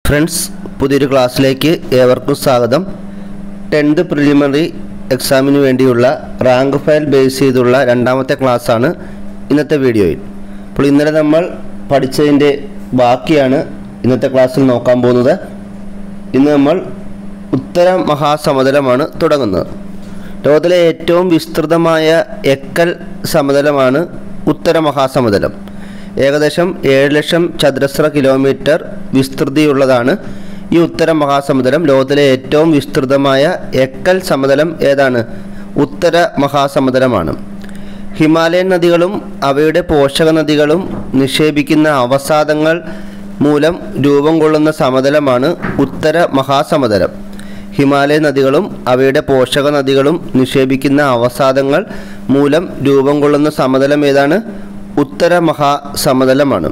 Friends, പുതിയൊരു ക്ലാസ്സിലേക്ക് ഏവർക്കും സ്വാഗതം. 10th പ്രിലിമിനറി എക്സാമിന് വേണ്ടിയുള്ള റാങ്ക് ഫയൽ ബേസ് ചെയ്തുള്ള രണ്ടാമത്തെ ക്ലാസ്സാണ് ഇന്നത്തെ വീഡിയോയിൽ. അപ്പോൾ ഇന്നലെ നമ്മൾ പഠിച്ചതിൻ്റെ ബാക്കിയാണ് ഇന്നത്തെ ക്ലാസ്സിൽ നോക്കാൻ പോകുന്നത്. ഇന്ന് നമ്മൾ ഉത്തര മഹാസമതലമാണ് തുടങ്ങുന്നത്. ലോകത്തിലെ ഏറ്റവും വിസ്തൃതമായ എക്കൽ സമതലമാണ് ഉത്തര മഹാസമതലം. ഏകദേശം 7 ലക്ഷം ചതുരശ്ര കിലോമീറ്റർ വിസ്തൃതിയുള്ളതാണ് ഈ ഉത്തര മഹാസമുദ്രം. ലോകത്തിലെ ഏറ്റവും വിസ്തൃതമായ എക്കൽ സമതലം ഏതാണ്? ഉത്തര മഹാസമുദ്രമാണ്. ഹിമാലയൻ നദികളും അവയുടെ പോഷക നദികളും നിക്ഷേപിക്കുന്ന അവസാദങ്ങൾ മൂലം രൂപം കൊള്ളുന്ന സമതലമാണ് ഉത്തര മഹാസമുദ്രം. ഹിമാലയൻ നദികളും അവയുടെ പോഷക നദികളും നിക്ഷേപിക്കുന്ന അവസാദങ്ങൾ മൂലം രൂപം കൊള്ളുന്ന സമതലം ഏതാണ്? ഉത്തര മഹാസമതലമാണ്.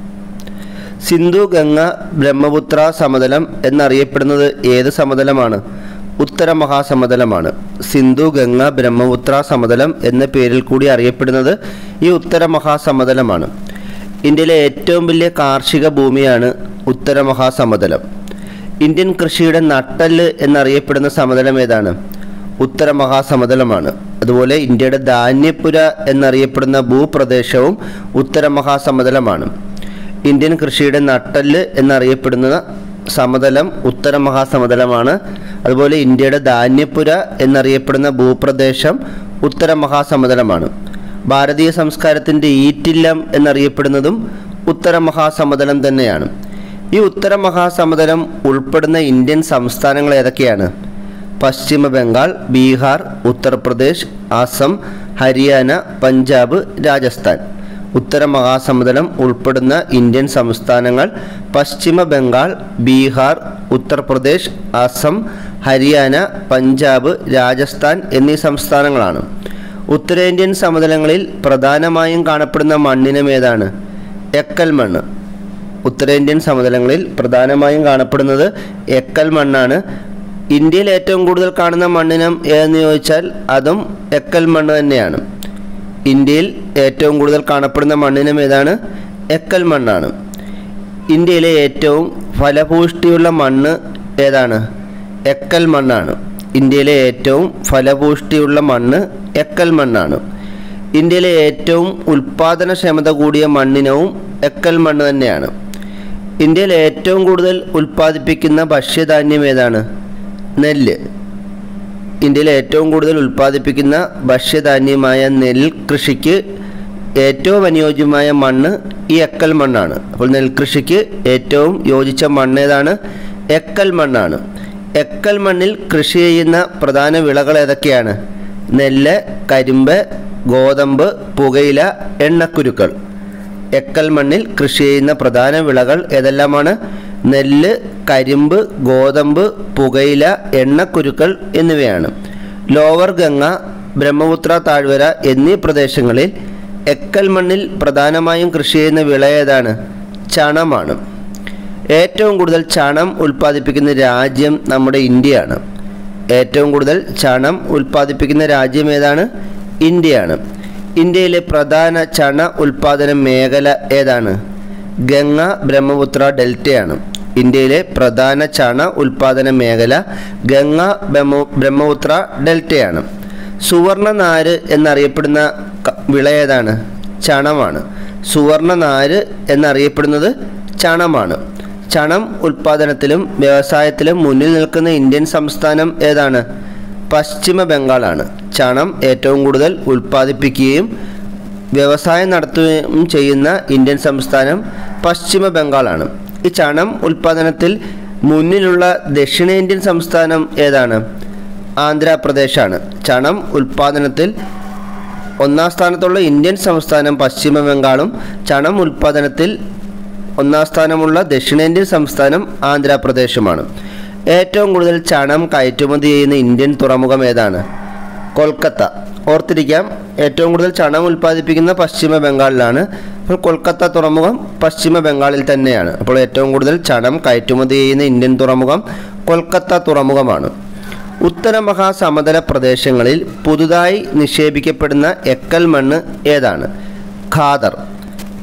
സിന്ധു ഗംഗ ബ്രഹ്മപുത്ര സമതലം എന്നറിയപ്പെടുന്നത് ഏത് സമതലമാണ്? ഉത്തര മഹാസമതലമാണ്. സിന്ധു ഗംഗ ബ്രഹ്മപുത്ര സമതലം എന്ന പേരിൽ കൂടി അറിയപ്പെടുന്നത് ഈ ഉത്തര മഹാസമതലമാണ്. ഇന്ത്യയിലെ ഏറ്റവും വലിയ കാർഷിക ഭൂമിയാണ് ഉത്തര മഹാസമതലം. ഇന്ത്യൻ കൃഷിയുടെ നട്ടെല്ല് എന്നറിയപ്പെടുന്ന സമതലം ഏതാണ്? ഉത്തര മഹാസമതലമാണ്. അതുപോലെ ഇന്ത്യയുടെ ധാന്യപ്പുര എന്നറിയപ്പെടുന്ന ഭൂപ്രദേശവും ഉത്തര മഹാസമതലമാണ്. ഇന്ത്യൻ കൃഷിയുടെ നട്ടെല്ല് എന്നറിയപ്പെടുന്ന സമതലം ഉത്തര മഹാസമതലമാണ്. അതുപോലെ ഇന്ത്യയുടെ ധാന്യപ്പുര എന്നറിയപ്പെടുന്ന ഭൂപ്രദേശം ഉത്തര മഹാസമതലമാണ്. ഭാരതീയ സംസ്കാരത്തിൻ്റെ ഈറ്റില്ലം എന്നറിയപ്പെടുന്നതും ഉത്തര മഹാസമതലം തന്നെയാണ്. ഈ ഉത്തര മഹാസമതലം ഉൾപ്പെടുന്ന ഇന്ത്യൻ സംസ്ഥാനങ്ങൾ ഏതൊക്കെയാണ്? പശ്ചിമ ബംഗാൾ, ബീഹാർ, ഉത്തർപ്രദേശ്, ആസം, ഹരിയാന, പഞ്ചാബ്, രാജസ്ഥാൻ. ഉത്തര മഹാസമതലം ഉൾപ്പെടുന്ന ഇന്ത്യൻ സംസ്ഥാനങ്ങൾ പശ്ചിമ ബംഗാൾ, ബീഹാർ, ഉത്തർപ്രദേശ്, ആസം, ഹരിയാന, പഞ്ചാബ്, രാജസ്ഥാൻ എന്നീ സംസ്ഥാനങ്ങളാണ്. ഉത്തരേന്ത്യൻ സമതലങ്ങളിൽ പ്രധാനമായും കാണപ്പെടുന്ന മണ്ണിനം ഏതാണ്? എക്കൽ മണ്ണ്. ഉത്തരേന്ത്യൻ സമതലങ്ങളിൽ പ്രധാനമായും കാണപ്പെടുന്നത് എക്കൽ മണ്ണാണ്. ഇന്ത്യയിൽ ഏറ്റവും കൂടുതൽ കാണുന്ന മണ്ണിനം ഏതെന്ന് ചോദിച്ചാൽ അതും എക്കൽ മണ്ണ് തന്നെയാണ്. ഇന്ത്യയിൽ ഏറ്റവും കൂടുതൽ കാണപ്പെടുന്ന മണ്ണിനം ഏതാണ്? എക്കൽ മണ്ണാണ്. ഇന്ത്യയിലെ ഏറ്റവും ഫലപുഷ്ടിയുള്ള മണ്ണ് ഏതാണ്? എക്കൽ മണ്ണാണ്. ഇന്ത്യയിലെ ഏറ്റവും ഫലപുഷ്ടിയുള്ള മണ്ണ് എക്കൽ മണ്ണാണ്. ഇന്ത്യയിലെ ഏറ്റവും ഉൽപാദനക്ഷമത കൂടിയ മണ്ണിനവും എക്കൽ മണ്ണ് തന്നെയാണ്. ഇന്ത്യയിൽ ഏറ്റവും കൂടുതൽ ഉൽപ്പാദിപ്പിക്കുന്ന ഭക്ഷ്യധാന്യം ഏതാണ്? നെല്ല്. ഇന്ത്യയിൽ ഏറ്റവും കൂടുതൽ ഉൽപ്പാദിപ്പിക്കുന്ന ഭക്ഷ്യധാന്യമായ നെൽകൃഷിക്ക് ഏറ്റവും അനുയോജ്യമായ മണ്ണ് ഈ എക്കൽ മണ്ണാണ്. അപ്പോൾ നെൽകൃഷിക്ക് ഏറ്റവും യോജിച്ച മണ്ണ് ഏതാണ്? എക്കൽ മണ്ണാണ്. എക്കൽ മണ്ണിൽ കൃഷി ചെയ്യുന്ന പ്രധാന വിളകൾ ഏതൊക്കെയാണ്? നെല്ല്, കരിമ്പ്, ഗോതമ്പ്, പുകയില, എണ്ണക്കുരുക്കൾ. എക്കൽ മണ്ണിൽ കൃഷി ചെയ്യുന്ന പ്രധാന വിളകൾ ഏതെല്ലാമാണ്? നെല്ല്, കരിമ്പ്, ഗോതമ്പ്, പുകയില, എണ്ണക്കുരുക്കൾ എന്നിവയാണ്. ലോവർ ഗംഗ, ബ്രഹ്മപുത്ര താഴ്വര എന്നീ പ്രദേശങ്ങളിൽ എക്കൽ മണ്ണിൽ പ്രധാനമായും കൃഷി ചെയ്യുന്ന വിള ഏതാണ്? ചണമാണ്. ഏറ്റവും കൂടുതൽ ചണം ഉൽപ്പാദിപ്പിക്കുന്ന രാജ്യം നമ്മുടെ ഇന്ത്യയാണ്. ഏറ്റവും കൂടുതൽ ചണം ഉൽപ്പാദിപ്പിക്കുന്ന രാജ്യം ഏതാണ്? ഇന്ത്യയാണ്. ഇന്ത്യയിലെ പ്രധാന ചണ ഉൽപ്പാദന മേഖല ഏതാണ്? ഗംഗ ബ്രഹ്മപുത്ര ഡെൽറ്റയാണ്. ഇന്ത്യയിലെ പ്രധാന ചണ ഉൽപ്പാദന മേഖല ഗംഗ ബ്രഹ്മപുത്ര ഡെൽറ്റയാണ്. സുവർണ നാര് എന്നറിയപ്പെടുന്ന വിള ഏതാണ്? ചണമാണ്. സുവർണ നാര് എന്നറിയപ്പെടുന്നത് ചണമാണ്. ചണം ഉൽപ്പാദനത്തിലും വ്യവസായത്തിലും മുന്നിൽ നിൽക്കുന്ന ഇന്ത്യൻ സംസ്ഥാനം ഏതാണ്? പശ്ചിമ ബംഗാളാണ്. ചണം ഏറ്റവും കൂടുതൽ ഉൽപ്പാദിപ്പിക്കുകയും വ്യവസായം നടത്തുകയും ചെയ്യുന്ന ഇന്ത്യൻ സംസ്ഥാനം പശ്ചിമ ബംഗാളാണ്. ഈ ചണം ഉൽപ്പാദനത്തിൽ മുന്നിലുള്ള ദക്ഷിണേന്ത്യൻ സംസ്ഥാനം ഏതാണ്? ആന്ധ്രാപ്രദേശാണ്. ചണം ഉൽപ്പാദനത്തിൽ ഒന്നാം സ്ഥാനത്തുള്ള ഇന്ത്യൻ സംസ്ഥാനം പശ്ചിമ ബംഗാളും ചണം ഉൽപ്പാദനത്തിൽ ഒന്നാം സ്ഥാനമുള്ള ദക്ഷിണേന്ത്യൻ സംസ്ഥാനം ആന്ധ്രാപ്രദേശുമാണ്. ഏറ്റവും കൂടുതൽ ചണം കയറ്റുമതി ചെയ്യുന്ന ഇന്ത്യൻ തുറമുഖം ഏതാണ്? കൊൽക്കത്ത. ഓർത്തിരിക്കാം, ഏറ്റവും കൂടുതൽ ചണം ഉൽപ്പാദിപ്പിക്കുന്ന പശ്ചിമ ബംഗാളിലാണ്. അപ്പോൾ കൊൽക്കത്ത തുറമുഖം പശ്ചിമ ബംഗാളിൽ തന്നെയാണ്. അപ്പോൾ ഏറ്റവും കൂടുതൽ ചണം കയറ്റുമതി ചെയ്യുന്ന ഇന്ത്യൻ തുറമുഖം കൊൽക്കത്ത തുറമുഖമാണ്. ഉത്തര മഹാസമതല പ്രദേശങ്ങളിൽ പുതുതായി നിക്ഷേപിക്കപ്പെടുന്ന എക്കൽ മണ്ണ് ഏതാണ്? ഖാദർ.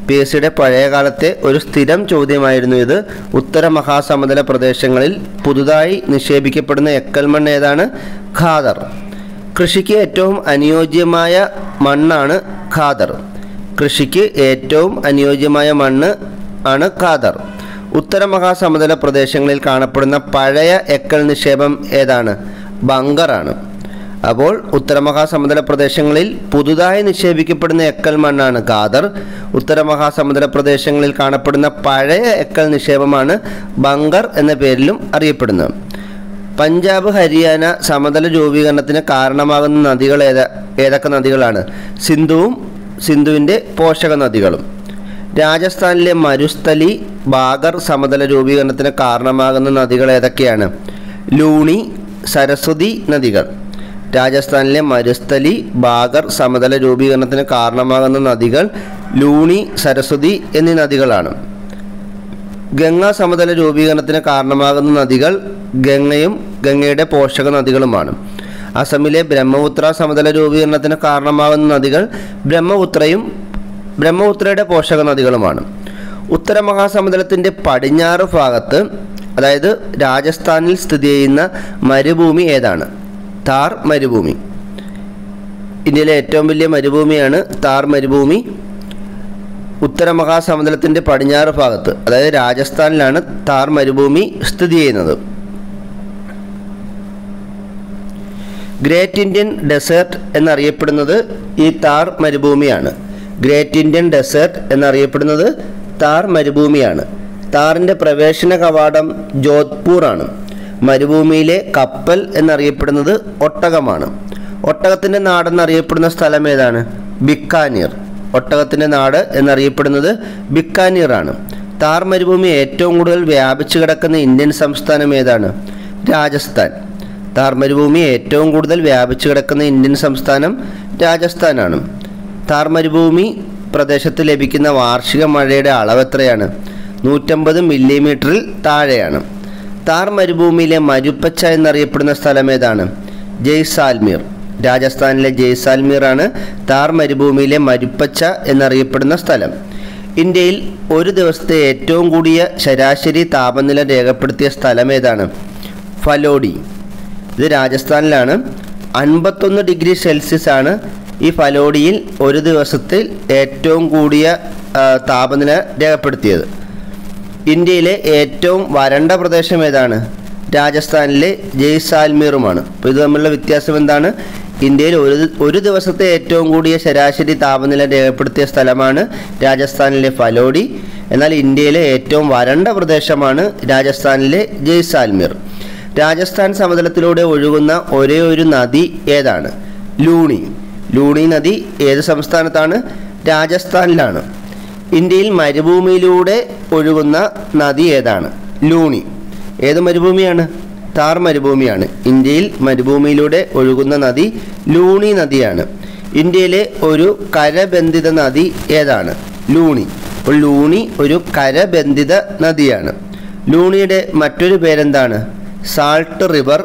PSCയുടെ പഴയ കാലത്തെ ഒരു സ്ഥിരം ചോദ്യമായിരുന്നു ഇത്. ഉത്തര മഹാസമതല പ്രദേശങ്ങളിൽ പുതുതായി നിക്ഷേപിക്കപ്പെടുന്ന എക്കൽ മണ്ണ് ഏതാണ്? ഖാദർ. കൃഷിക്ക് ഏറ്റവും അനുയോജ്യമായ മണ്ണാണ് ഖാദർ. കൃഷിക്ക് ഏറ്റവും അനുയോജ്യമായ മണ്ണ് ആണ് ഖാദർ. ഉത്തര മഹാസമതല പ്രദേശങ്ങളിൽ കാണപ്പെടുന്ന പഴയ എക്കൽ നിക്ഷേപം ഏതാണ്? ബങ്കറാണ്. അപ്പോൾ ഉത്തര മഹാസമതല പ്രദേശങ്ങളിൽ പുതുതായി നിക്ഷേപിക്കപ്പെടുന്ന എക്കൽ മണ്ണാണ് ഖാദർ. ഉത്തര മഹാസമതല പ്രദേശങ്ങളിൽ കാണപ്പെടുന്ന പഴയ എക്കൽ നിക്ഷേപമാണ് ബങ്കർ എന്ന പേരിലും അറിയപ്പെടുന്നത്. പഞ്ചാബ് ഹരിയാന സമതല രൂപീകരണത്തിന് കാരണമാകുന്ന നദികൾ ഏതൊക്കെ നദികളാണ്? സിന്ധുവും സിന്ധുവിൻ്റെ പോഷക നദികളും. രാജസ്ഥാനിലെ മരുസ്ഥലി ബാഗർ സമതല രൂപീകരണത്തിന് കാരണമാകുന്ന നദികൾ ഏതൊക്കെയാണ്? ലൂണി, സരസ്വതി നദികൾ. രാജസ്ഥാനിലെ മരുസ്ഥലി ബാഗർ സമതല രൂപീകരണത്തിന് കാരണമാകുന്ന നദികൾ ലൂണി, സരസ്വതി എന്നീ നദികളാണ്. ഗംഗാ സമതല രൂപീകരണത്തിന് കാരണമാകുന്ന നദികൾ ഗംഗയും ഗംഗയുടെ പോഷക നദികളുമാണ്. അസമിലെ ബ്രഹ്മപുത്ര സമതല രൂപീകരണത്തിന് കാരണമാകുന്ന നദികൾ ബ്രഹ്മപുത്രയും ബ്രഹ്മപുത്രയുടെ പോഷക നദികളുമാണ്. ഉത്തര മഹാസമുദ്രത്തിൻ്റെ പടിഞ്ഞാറ് ഭാഗത്ത്, അതായത് രാജസ്ഥാനിൽ സ്ഥിതി ചെയ്യുന്ന മരുഭൂമി ഏതാണ്? താർ മരുഭൂമി. ഇന്ത്യയിലെ ഏറ്റവും വലിയ മരുഭൂമിയാണ് താർ മരുഭൂമി. ഉത്തര മഹാസമുദ്രത്തിൻ്റെ പടിഞ്ഞാറ് ഭാഗത്ത്, അതായത് രാജസ്ഥാനിലാണ് താർ മരുഭൂമി സ്ഥിതി ചെയ്യുന്നത്. ഗ്രേറ്റ് ഇന്ത്യൻ ഡെസേർട്ട് എന്നറിയപ്പെടുന്നത് ഈ താർ മരുഭൂമിയാണ്. ഗ്രേറ്റ് ഇന്ത്യൻ ഡെസേർട്ട് എന്നറിയപ്പെടുന്നത് താർ മരുഭൂമിയാണ്. താറിൻ്റെ പ്രവേശന കവാടം ജോധ്പൂറാണ്. മരുഭൂമിയിലെ കപ്പൽ എന്നറിയപ്പെടുന്നത് ഒട്ടകമാണ്. ഒട്ടകത്തിൻ്റെ നാടെന്നറിയപ്പെടുന്ന സ്ഥലം ഏതാണ്? ബിക്കാനീർ. ഒട്ടകത്തിൻ്റെ നാട് എന്നറിയപ്പെടുന്നത് ബിക്കാനീറാണ്. താർ മരുഭൂമി ഏറ്റവും കൂടുതൽ വ്യാപിച്ചു കിടക്കുന്ന ഇന്ത്യൻ സംസ്ഥാനം ഏതാണ്? രാജസ്ഥാൻ. താർ മരുഭൂമി ഏറ്റവും കൂടുതൽ വ്യാപിച്ചു കിടക്കുന്ന ഇന്ത്യൻ സംസ്ഥാനം രാജസ്ഥാനാണ്. താർ മരുഭൂമി പ്രദേശത്ത് ലഭിക്കുന്ന വാർഷിക മഴയുടെ അളവ് എത്രയാണ്? 150 മില്ലിമീറ്ററിൽ താഴെയാണ്. താർ മരുഭൂമിയിലെ മരുപ്പച്ച എന്നറിയപ്പെടുന്ന സ്ഥലം ഏതാണ്? ജയ്സാൽമീർ. രാജസ്ഥാനിലെ ജയ്സാൽമീറാണ് താർ മരുഭൂമിയിലെ മരുപ്പച്ച എന്നറിയപ്പെടുന്ന സ്ഥലം. ഇന്ത്യയിൽ ഒരു ദിവസത്തെ ഏറ്റവും കൂടിയ ശരാശരി താപനില രേഖപ്പെടുത്തിയ സ്ഥലം ഏതാണ്? ഫലോഡി. ഇത് രാജസ്ഥാനിലാണ്. 51 ഡിഗ്രി സെൽഷ്യസ് ആണ് ഈ ഫലോഡിയിൽ ഒരു ദിവസത്തിൽ ഏറ്റവും കൂടിയ താപനില രേഖപ്പെടുത്തിയത്. ഇന്ത്യയിലെ ഏറ്റവും വരണ്ട പ്രദേശം ഏതാണ്? രാജസ്ഥാനിലെ ജയ്സാൽമീറുമാണ്. അപ്പോൾ ഇത് തമ്മിലുള്ള വ്യത്യാസം എന്താണ്? ഇന്ത്യയിൽ ഒരു ദിവസത്തെ ഏറ്റവും കൂടിയ ശരാശരി താപനില രേഖപ്പെടുത്തിയ സ്ഥലമാണ് രാജസ്ഥാനിലെ ഫലോഡി. എന്നാൽ ഇന്ത്യയിലെ ഏറ്റവും വരണ്ട പ്രദേശമാണ് രാജസ്ഥാനിലെ ജയ്സാൽമീർ. രാജസ്ഥാൻ സമതലത്തിലൂടെ ഒഴുകുന്ന ഒരേ ഒരു നദി ഏതാണ്? ലൂണി. ലൂണി നദി ഏത് സംസ്ഥാനത്താണ്? രാജസ്ഥാനിലാണ്. ഇന്ത്യയിൽ മരുഭൂമിയിലൂടെ ഒഴുകുന്ന നദി ഏതാണ്? ലൂണി. ഏത് മരുഭൂമിയാണ്? താർ മരുഭൂമിയാണ്. ഇന്ത്യയിൽ മരുഭൂമിയിലൂടെ ഒഴുകുന്ന നദി ലൂണി നദിയാണ്. ഇന്ത്യയിലെ ഒരു കരബന്ധിത നദി ഏതാണ്? ലൂണി. അപ്പോൾ ലൂണി ഒരു കരബന്ധിത നദിയാണ്. ലൂണിയുടെ മറ്റൊരു പേരെന്താണ്? സാൾട്ട് റിവർ,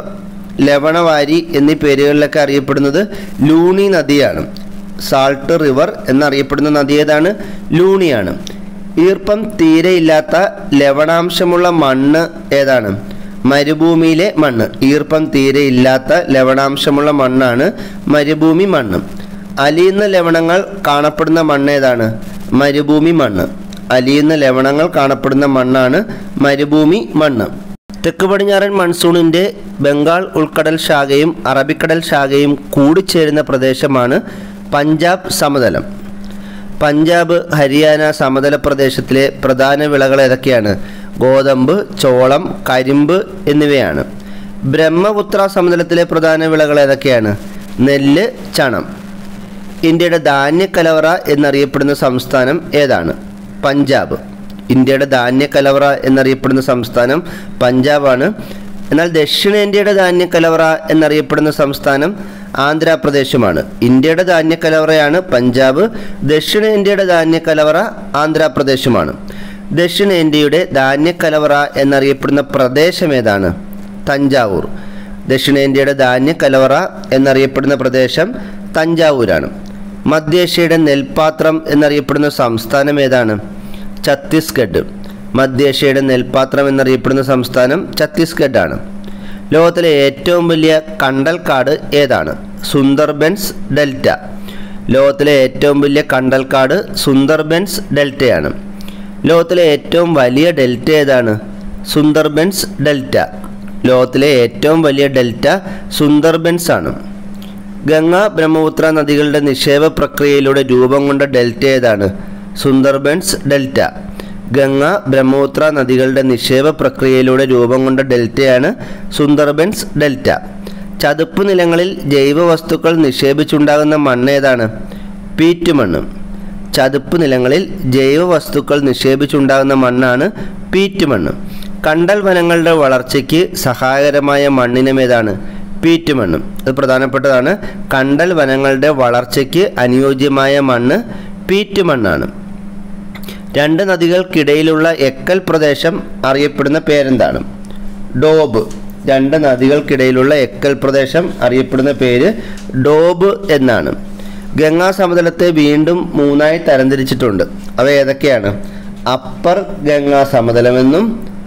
ലവണവാരി എന്നീ പേരുകളിലൊക്കെ അറിയപ്പെടുന്നത് ലൂണി നദിയാണ്. സാൾട്ട് റിവർ എന്നറിയപ്പെടുന്ന നദി ഏതാണ്? ലൂണിയാണ്. ഈർപ്പം തീരെയില്ലാത്ത ലവണാംശമുള്ള മണ്ണ് ഏതാണ്? മരുഭൂമിയിലെ മണ്ണ്. ഈർപ്പം തീരെയില്ലാത്ത ലവണാംശമുള്ള മണ്ണാണ് മരുഭൂമി മണ്ണ്. അലിയുന്ന ലവണങ്ങൾ കാണപ്പെടുന്ന മണ്ണ് ഏതാണ്? മരുഭൂമി മണ്ണ്. അലിയുന്ന ലവണങ്ങൾ കാണപ്പെടുന്ന മണ്ണാണ് മരുഭൂമി മണ്ണ്. തെക്ക് പടിഞ്ഞാറൻ മൺസൂണിൻ്റെ ബംഗാൾ ഉൾക്കടൽ ശാഖയും അറബിക്കടൽ ശാഖയും കൂടിച്ചേരുന്ന പ്രദേശമാണ് പഞ്ചാബ് സമതലം. പഞ്ചാബ് ഹരിയാന സമതല പ്രദേശത്തിലെ പ്രധാന വിളകൾ ഏതൊക്കെയാണ്? ഗോതമ്പ്, ചോളം, കരിമ്പ് എന്നിവയാണ്. ബ്രഹ്മപുത്ര സമതലത്തിലെ പ്രധാന വിളകൾ ഏതൊക്കെയാണ്? നെല്ല്, ചണം. ഇന്ത്യയുടെ ധാന്യക്കലവറ എന്നറിയപ്പെടുന്ന സംസ്ഥാനം ഏതാണ്? പഞ്ചാബ്. ഇന്ത്യയുടെ ധാന്യക്കലവറ എന്നറിയപ്പെടുന്ന സംസ്ഥാനം പഞ്ചാബാണ്. എന്നാൽ ദക്ഷിണേന്ത്യയുടെ ധാന്യക്കലവറ എന്നറിയപ്പെടുന്ന സംസ്ഥാനം ആന്ധ്രാപ്രദേശുമാണ്. ഇന്ത്യയുടെ ധാന്യക്കലവറയാണ് പഞ്ചാബ്. ദക്ഷിണേന്ത്യയുടെ ധാന്യക്കലവറ ആന്ധ്രാപ്രദേശുമാണ്. ദക്ഷിണേന്ത്യയുടെ ധാന്യക്കലവറ എന്നറിയപ്പെടുന്ന പ്രദേശം ഏതാണ്? തഞ്ചാവൂർ. ദക്ഷിണേന്ത്യയുടെ ധാന്യക്കലവറ എന്നറിയപ്പെടുന്ന പ്രദേശം തഞ്ചാവൂരാണ്. മധ്യേഷ്യയുടെ നെൽപാത്രം എന്നറിയപ്പെടുന്ന സംസ്ഥാനം ഏതാണ്? ഛത്തീസ്ഗഡ്. മധ്യേഷ്യയുടെ നെൽപാത്രം എന്നറിയപ്പെടുന്ന സംസ്ഥാനം ഛത്തീസ്ഗഡ് ആണ്. ലോകത്തിലെ ഏറ്റവും വലിയ കണ്ടൽക്കാട് ഏതാണ്? സുന്ദർബൻസ് ഡെൽറ്റ. ലോകത്തിലെ ഏറ്റവും വലിയ കണ്ടൽക്കാട് സുന്ദർബൻസ് ഡെൽറ്റയാണ്. ലോകത്തിലെ ഏറ്റവും വലിയ ഡെൽറ്റ ഏതാണ്? സുന്ദർബൻസ് ഡെൽറ്റ. ലോകത്തിലെ ഏറ്റവും വലിയ ഡെൽറ്റ സുന്ദർബൻസ് ആണ്. ഗംഗ ബ്രഹ്മപുത്ര നദികളുടെ നിക്ഷേപ പ്രക്രിയയിലൂടെ രൂപം കൊണ്ട ഡെൽറ്റ ഏതാണ്? സുന്ദർബൻസ് ഡെൽറ്റ. ഗംഗ ബ്രഹ്മപുത്ര നദികളുടെ നിക്ഷേപ പ്രക്രിയയിലൂടെ രൂപം കൊണ്ട ഡെൽറ്റയാണ് സുന്ദർബൻസ് ഡെൽറ്റ. ചതുപ്പ് നിലങ്ങളിൽ ജൈവവസ്തുക്കൾ നിക്ഷേപിച്ചുണ്ടാകുന്ന മണ്ണ് ഏതാണ്? പീറ്റ് മണ്ണ്. ചതുപ്പ് നിലങ്ങളിൽ ജൈവവസ്തുക്കൾ നിക്ഷേപിച്ചുണ്ടാകുന്ന മണ്ണാണ് പീറ്റ് മണ്ണ്. കണ്ടൽ വനങ്ങളുടെ വളർച്ചയ്ക്ക് സഹായകരമായ മണ്ണിനം ഏതാണ്? പീറ്റ് മണ്ണ്. ഇത് പ്രധാനപ്പെട്ടതാണ്. കണ്ടൽ വനങ്ങളുടെ വളർച്ചയ്ക്ക് അനുയോജ്യമായ മണ്ണ് പീറ്റ് മണ്ണാണ്. രണ്ട് നദികൾക്കിടയിലുള്ള എക്കൽ പ്രദേശം അറിയപ്പെടുന്ന പേരെന്താണ്? ഡോബ്. രണ്ട് നദികൾക്കിടയിലുള്ള എക്കൽ പ്രദേശം അറിയപ്പെടുന്ന പേര് ഡോബ് എന്നാണ്. ഗംഗാ സമതലത്തെ വീണ്ടും മൂന്നായി തരംതിരിച്ചിട്ടുണ്ട്. അവ ഏതൊക്കെയാണ്? അപ്പർ ഗംഗാ സമതലമെന്നും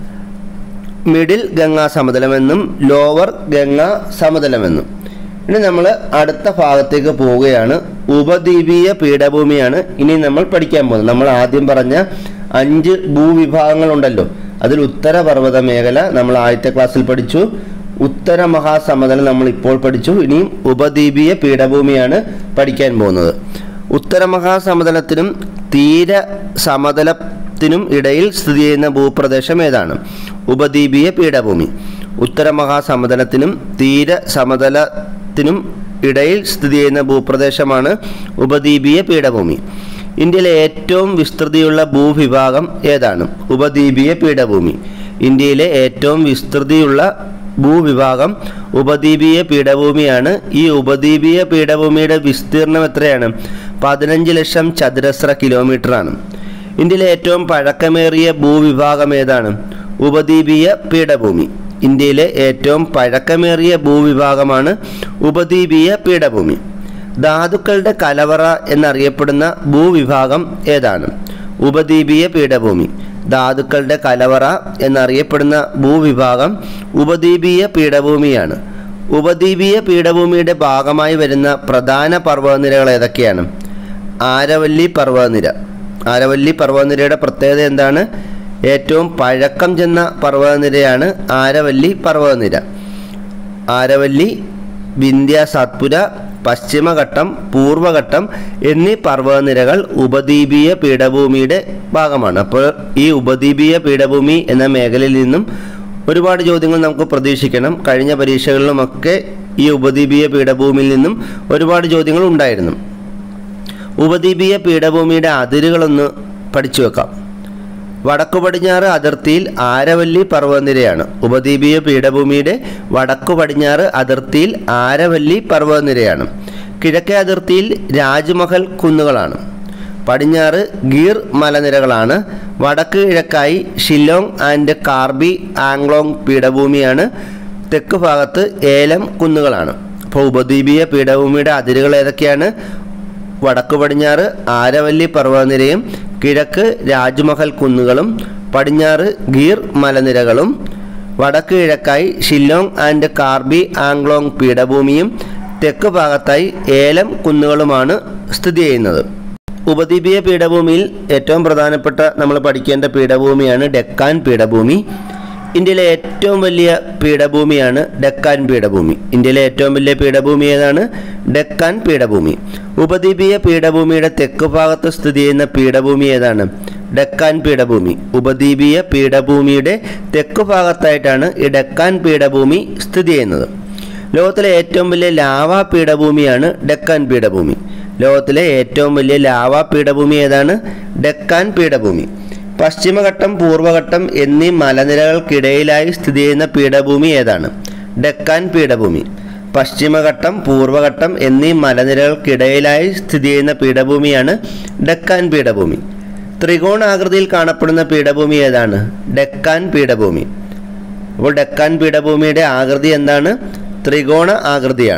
മിഡിൽ ഗംഗാ സമതലമെന്നും ലോവർ ഗംഗാ സമതലമെന്നും. ഇനി നമ്മൾ അടുത്ത ഭാഗത്തേക്ക് പോവുകയാണ്. ഉപദ്വീപീയ പീഠഭൂമിയാണ് ഇനി നമ്മൾ പഠിക്കാൻ പോകുന്നത്. നമ്മൾ ആദ്യം പറഞ്ഞ 5 ഭൂവിഭാഗങ്ങളുണ്ടല്ലോ, അതിൽ ഉത്തരപർവ്വത മേഖല നമ്മൾ ആദ്യത്തെ ക്ലാസ്സിൽ പഠിച്ചു. ഉത്തര മഹാസമതലം നമ്മൾ ഇപ്പോൾ പഠിച്ചു. ഇനിയും ഉപദ്വീപീയ പീഠഭൂമിയാണ് പഠിക്കാൻ പോകുന്നത്. ഉത്തര മഹാസമതലത്തിനും തീര സമതലത്തിനും ഇടയിൽ സ്ഥിതി ചെയ്യുന്ന ഭൂപ്രദേശം ഏതാണ്? ഉപദ്വീപീയ പീഠഭൂമി. ഉത്തര മഹാസമതലത്തിനും തീര സമതലത്തിനും ഇടയിൽ സ്ഥിതി ചെയ്യുന്ന ഭൂപ്രദേശമാണ് ഉപദ്വീപീയ പീഠഭൂമി. ഇന്ത്യയിലെ ഏറ്റവും വിസ്തൃതിയുള്ള ഭൂവിഭാഗം ഏതാണ്? ഉപദ്വീപീയ പീഠഭൂമി. ഇന്ത്യയിലെ ഏറ്റവും വിസ്തൃതിയുള്ള ഭൂവിഭാഗം ഉപദ്വീപീയ പീഠഭൂമിയാണ്. ഈ ഉപദ്വീപീയ പീഠഭൂമിയുടെ വിസ്തീർണം എത്രയാണ്? 15 ലക്ഷം ചതുരശ്ര കിലോമീറ്ററാണ്. ഇന്ത്യയിലെ ഏറ്റവും പഴക്കമേറിയ ഭൂവിഭാഗം ഏതാണ്? ഉപദ്വീപീയ പീഠഭൂമി. ഇന്ത്യയിലെ ഏറ്റവും പഴക്കമേറിയ ഭൂവിഭാഗമാണ് ഉപദ്വീപീയ പീഠഭൂമി. ധാതുക്കളുടെ കലവറ എന്നറിയപ്പെടുന്ന ഭൂവിഭാഗം ഏതാണ്? ഉപദ്വീപീയ പീഠഭൂമി. ധാതുക്കളുടെ കലവറ എന്നറിയപ്പെടുന്ന ഭൂവിഭാഗം ഉപദ്വീപീയ പീഠഭൂമിയാണ്. ഉപദ്വീപീയ പീഠഭൂമിയുടെ ഭാഗമായി വരുന്ന പ്രധാന പർവ്വതനിരകൾ ഏതൊക്കെയാണ്? ആരവല്ലി പർവ്വതനിര. ആരവല്ലി പർവ്വതനിരയുടെ പ്രത്യേകത എന്താണ്? ഏറ്റവും പഴക്കം ചെന്ന പർവ്വതനിരയാണ് ആരവല്ലി പർവ്വതനിര. ആരവല്ലി, വിന്ധ്യ സാത്പുര, പശ്ചിമഘട്ടം, പൂർവഘട്ടം എന്നീ പർവ്വതനിരകൾ ഉപദ്വീപീയ പീഠഭൂമിയുടെ ഭാഗമാണ്. അപ്പോൾ ഈ ഉപദ്വീപീയ പീഠഭൂമി എന്ന മേഖലയിൽ നിന്നും ഒരുപാട് ചോദ്യങ്ങൾ നമുക്ക് പ്രതീക്ഷിക്കണം. കഴിഞ്ഞ പരീക്ഷകളിലുമൊക്കെ ഈ ഉപദ്വീപീയ പീഠഭൂമിയിൽ നിന്നും ഒരുപാട് ചോദ്യങ്ങൾ ഉണ്ടായിരുന്നു. ഉപദ്വീപീയ പീഠഭൂമിയുടെ അതിരുകളൊന്ന് പഠിച്ചു വെക്കാം. വടക്കു പടിഞ്ഞാറ് അതിർത്തിയിൽ ആരവല്ലി പർവ്വതനിരയാണ്. ഉപദ്വീപീയ പീഠഭൂമിയുടെ വടക്കു പടിഞ്ഞാറ് അതിർത്തിയിൽ ആരവല്ലി പർവ്വതനിരയാണ്. കിഴക്കേ അതിർത്തിയിൽ രാജ്മഹൽ കുന്നുകളാണ്. പടിഞ്ഞാറ് ഗീർ മലനിരകളാണ്. വടക്ക് കിഴക്കായി ഷില്ലോങ് ആൻഡ് കാർബി ആംഗ്ലോങ് പീഠഭൂമിയാണ്. തെക്ക് ഭാഗത്ത് ഏലം കുന്നുകളാണ്. അപ്പോൾ ഉപദ്വീപീയ പീഠഭൂമിയുടെ അതിരുകൾ ഏതൊക്കെയാണ്? വടക്കു പടിഞ്ഞാറ് ആരവല്ലി പർവ്വതനിരയും കിഴക്ക് രാജ്മഹൽ കുന്നുകളും പടിഞ്ഞാറ് ഗീർ മലനിരകളും വടക്ക് കിഴക്കായി ഷില്ലോങ് ആൻഡ് കാർബി ആംഗ്ലോങ് പീഠഭൂമിയും തെക്ക് ഭാഗത്തായി ഏലം കുന്നുകളുമാണ് സ്ഥിതി ചെയ്യുന്നത്. ഉപദ്വീപീയ പീഠഭൂമിയിൽ ഏറ്റവും പ്രധാനപ്പെട്ട നമ്മൾ പഠിക്കേണ്ട പീഠഭൂമിയാണ് ഡെക്കാൻ പീഠഭൂമി. ഇന്ത്യയിലെ ഏറ്റവും വലിയ പീഠഭൂമിയാണ് ഡെക്കാൻ പീഠഭൂമി. ഇന്ത്യയിലെ ഏറ്റവും വലിയ പീഠഭൂമി ഏതാണ്? ഡെക്കാൻ പീഠഭൂമി. ഉപദ്വീപീയ പീഠഭൂമിയുടെ തെക്ക് ഭാഗത്ത് സ്ഥിതി ചെയ്യുന്ന പീഠഭൂമി ഏതാണ്? ഡെക്കാൻ പീഠഭൂമി. ഉപദ്വീപീയ പീഠഭൂമിയുടെ തെക്ക് ഭാഗത്തായിട്ടാണ് ഈ ഡെക്കാൻ പീഠഭൂമി സ്ഥിതി ചെയ്യുന്നത്. ലോകത്തിലെ ഏറ്റവും വലിയ ലാവാ പീഠഭൂമിയാണ് ഡെക്കാൻ പീഠഭൂമി. ലോകത്തിലെ ഏറ്റവും വലിയ ലാവാ പീഠഭൂമി ഏതാണ്? ഡെക്കാൻ പീഠഭൂമി. പശ്ചിമഘട്ടം, പൂർവഘട്ടം എന്നീ മലനിരകൾക്കിടയിലായി സ്ഥിതി ചെയ്യുന്ന പീഠഭൂമി ഏതാണ്? ഡെക്കാൻ പീഠഭൂമി. പശ്ചിമഘട്ടം, പൂർവഘട്ടം എന്നീ മലനിരകൾക്കിടയിലായി സ്ഥിതി ചെയ്യുന്ന പീഠഭൂമിയാണ് ഡെക്കാൻ പീഠഭൂമി. ത്രികോണാകൃതിയിൽ കാണപ്പെടുന്ന പീഠഭൂമി ഏതാണ്? ഡെക്കാൻ പീഠഭൂമി. അപ്പോൾ ഡെക്കാൻ പീഠഭൂമിയുടെ ആകൃതി എന്താണ്? ത്രികോണ ആകൃതിയാണ്.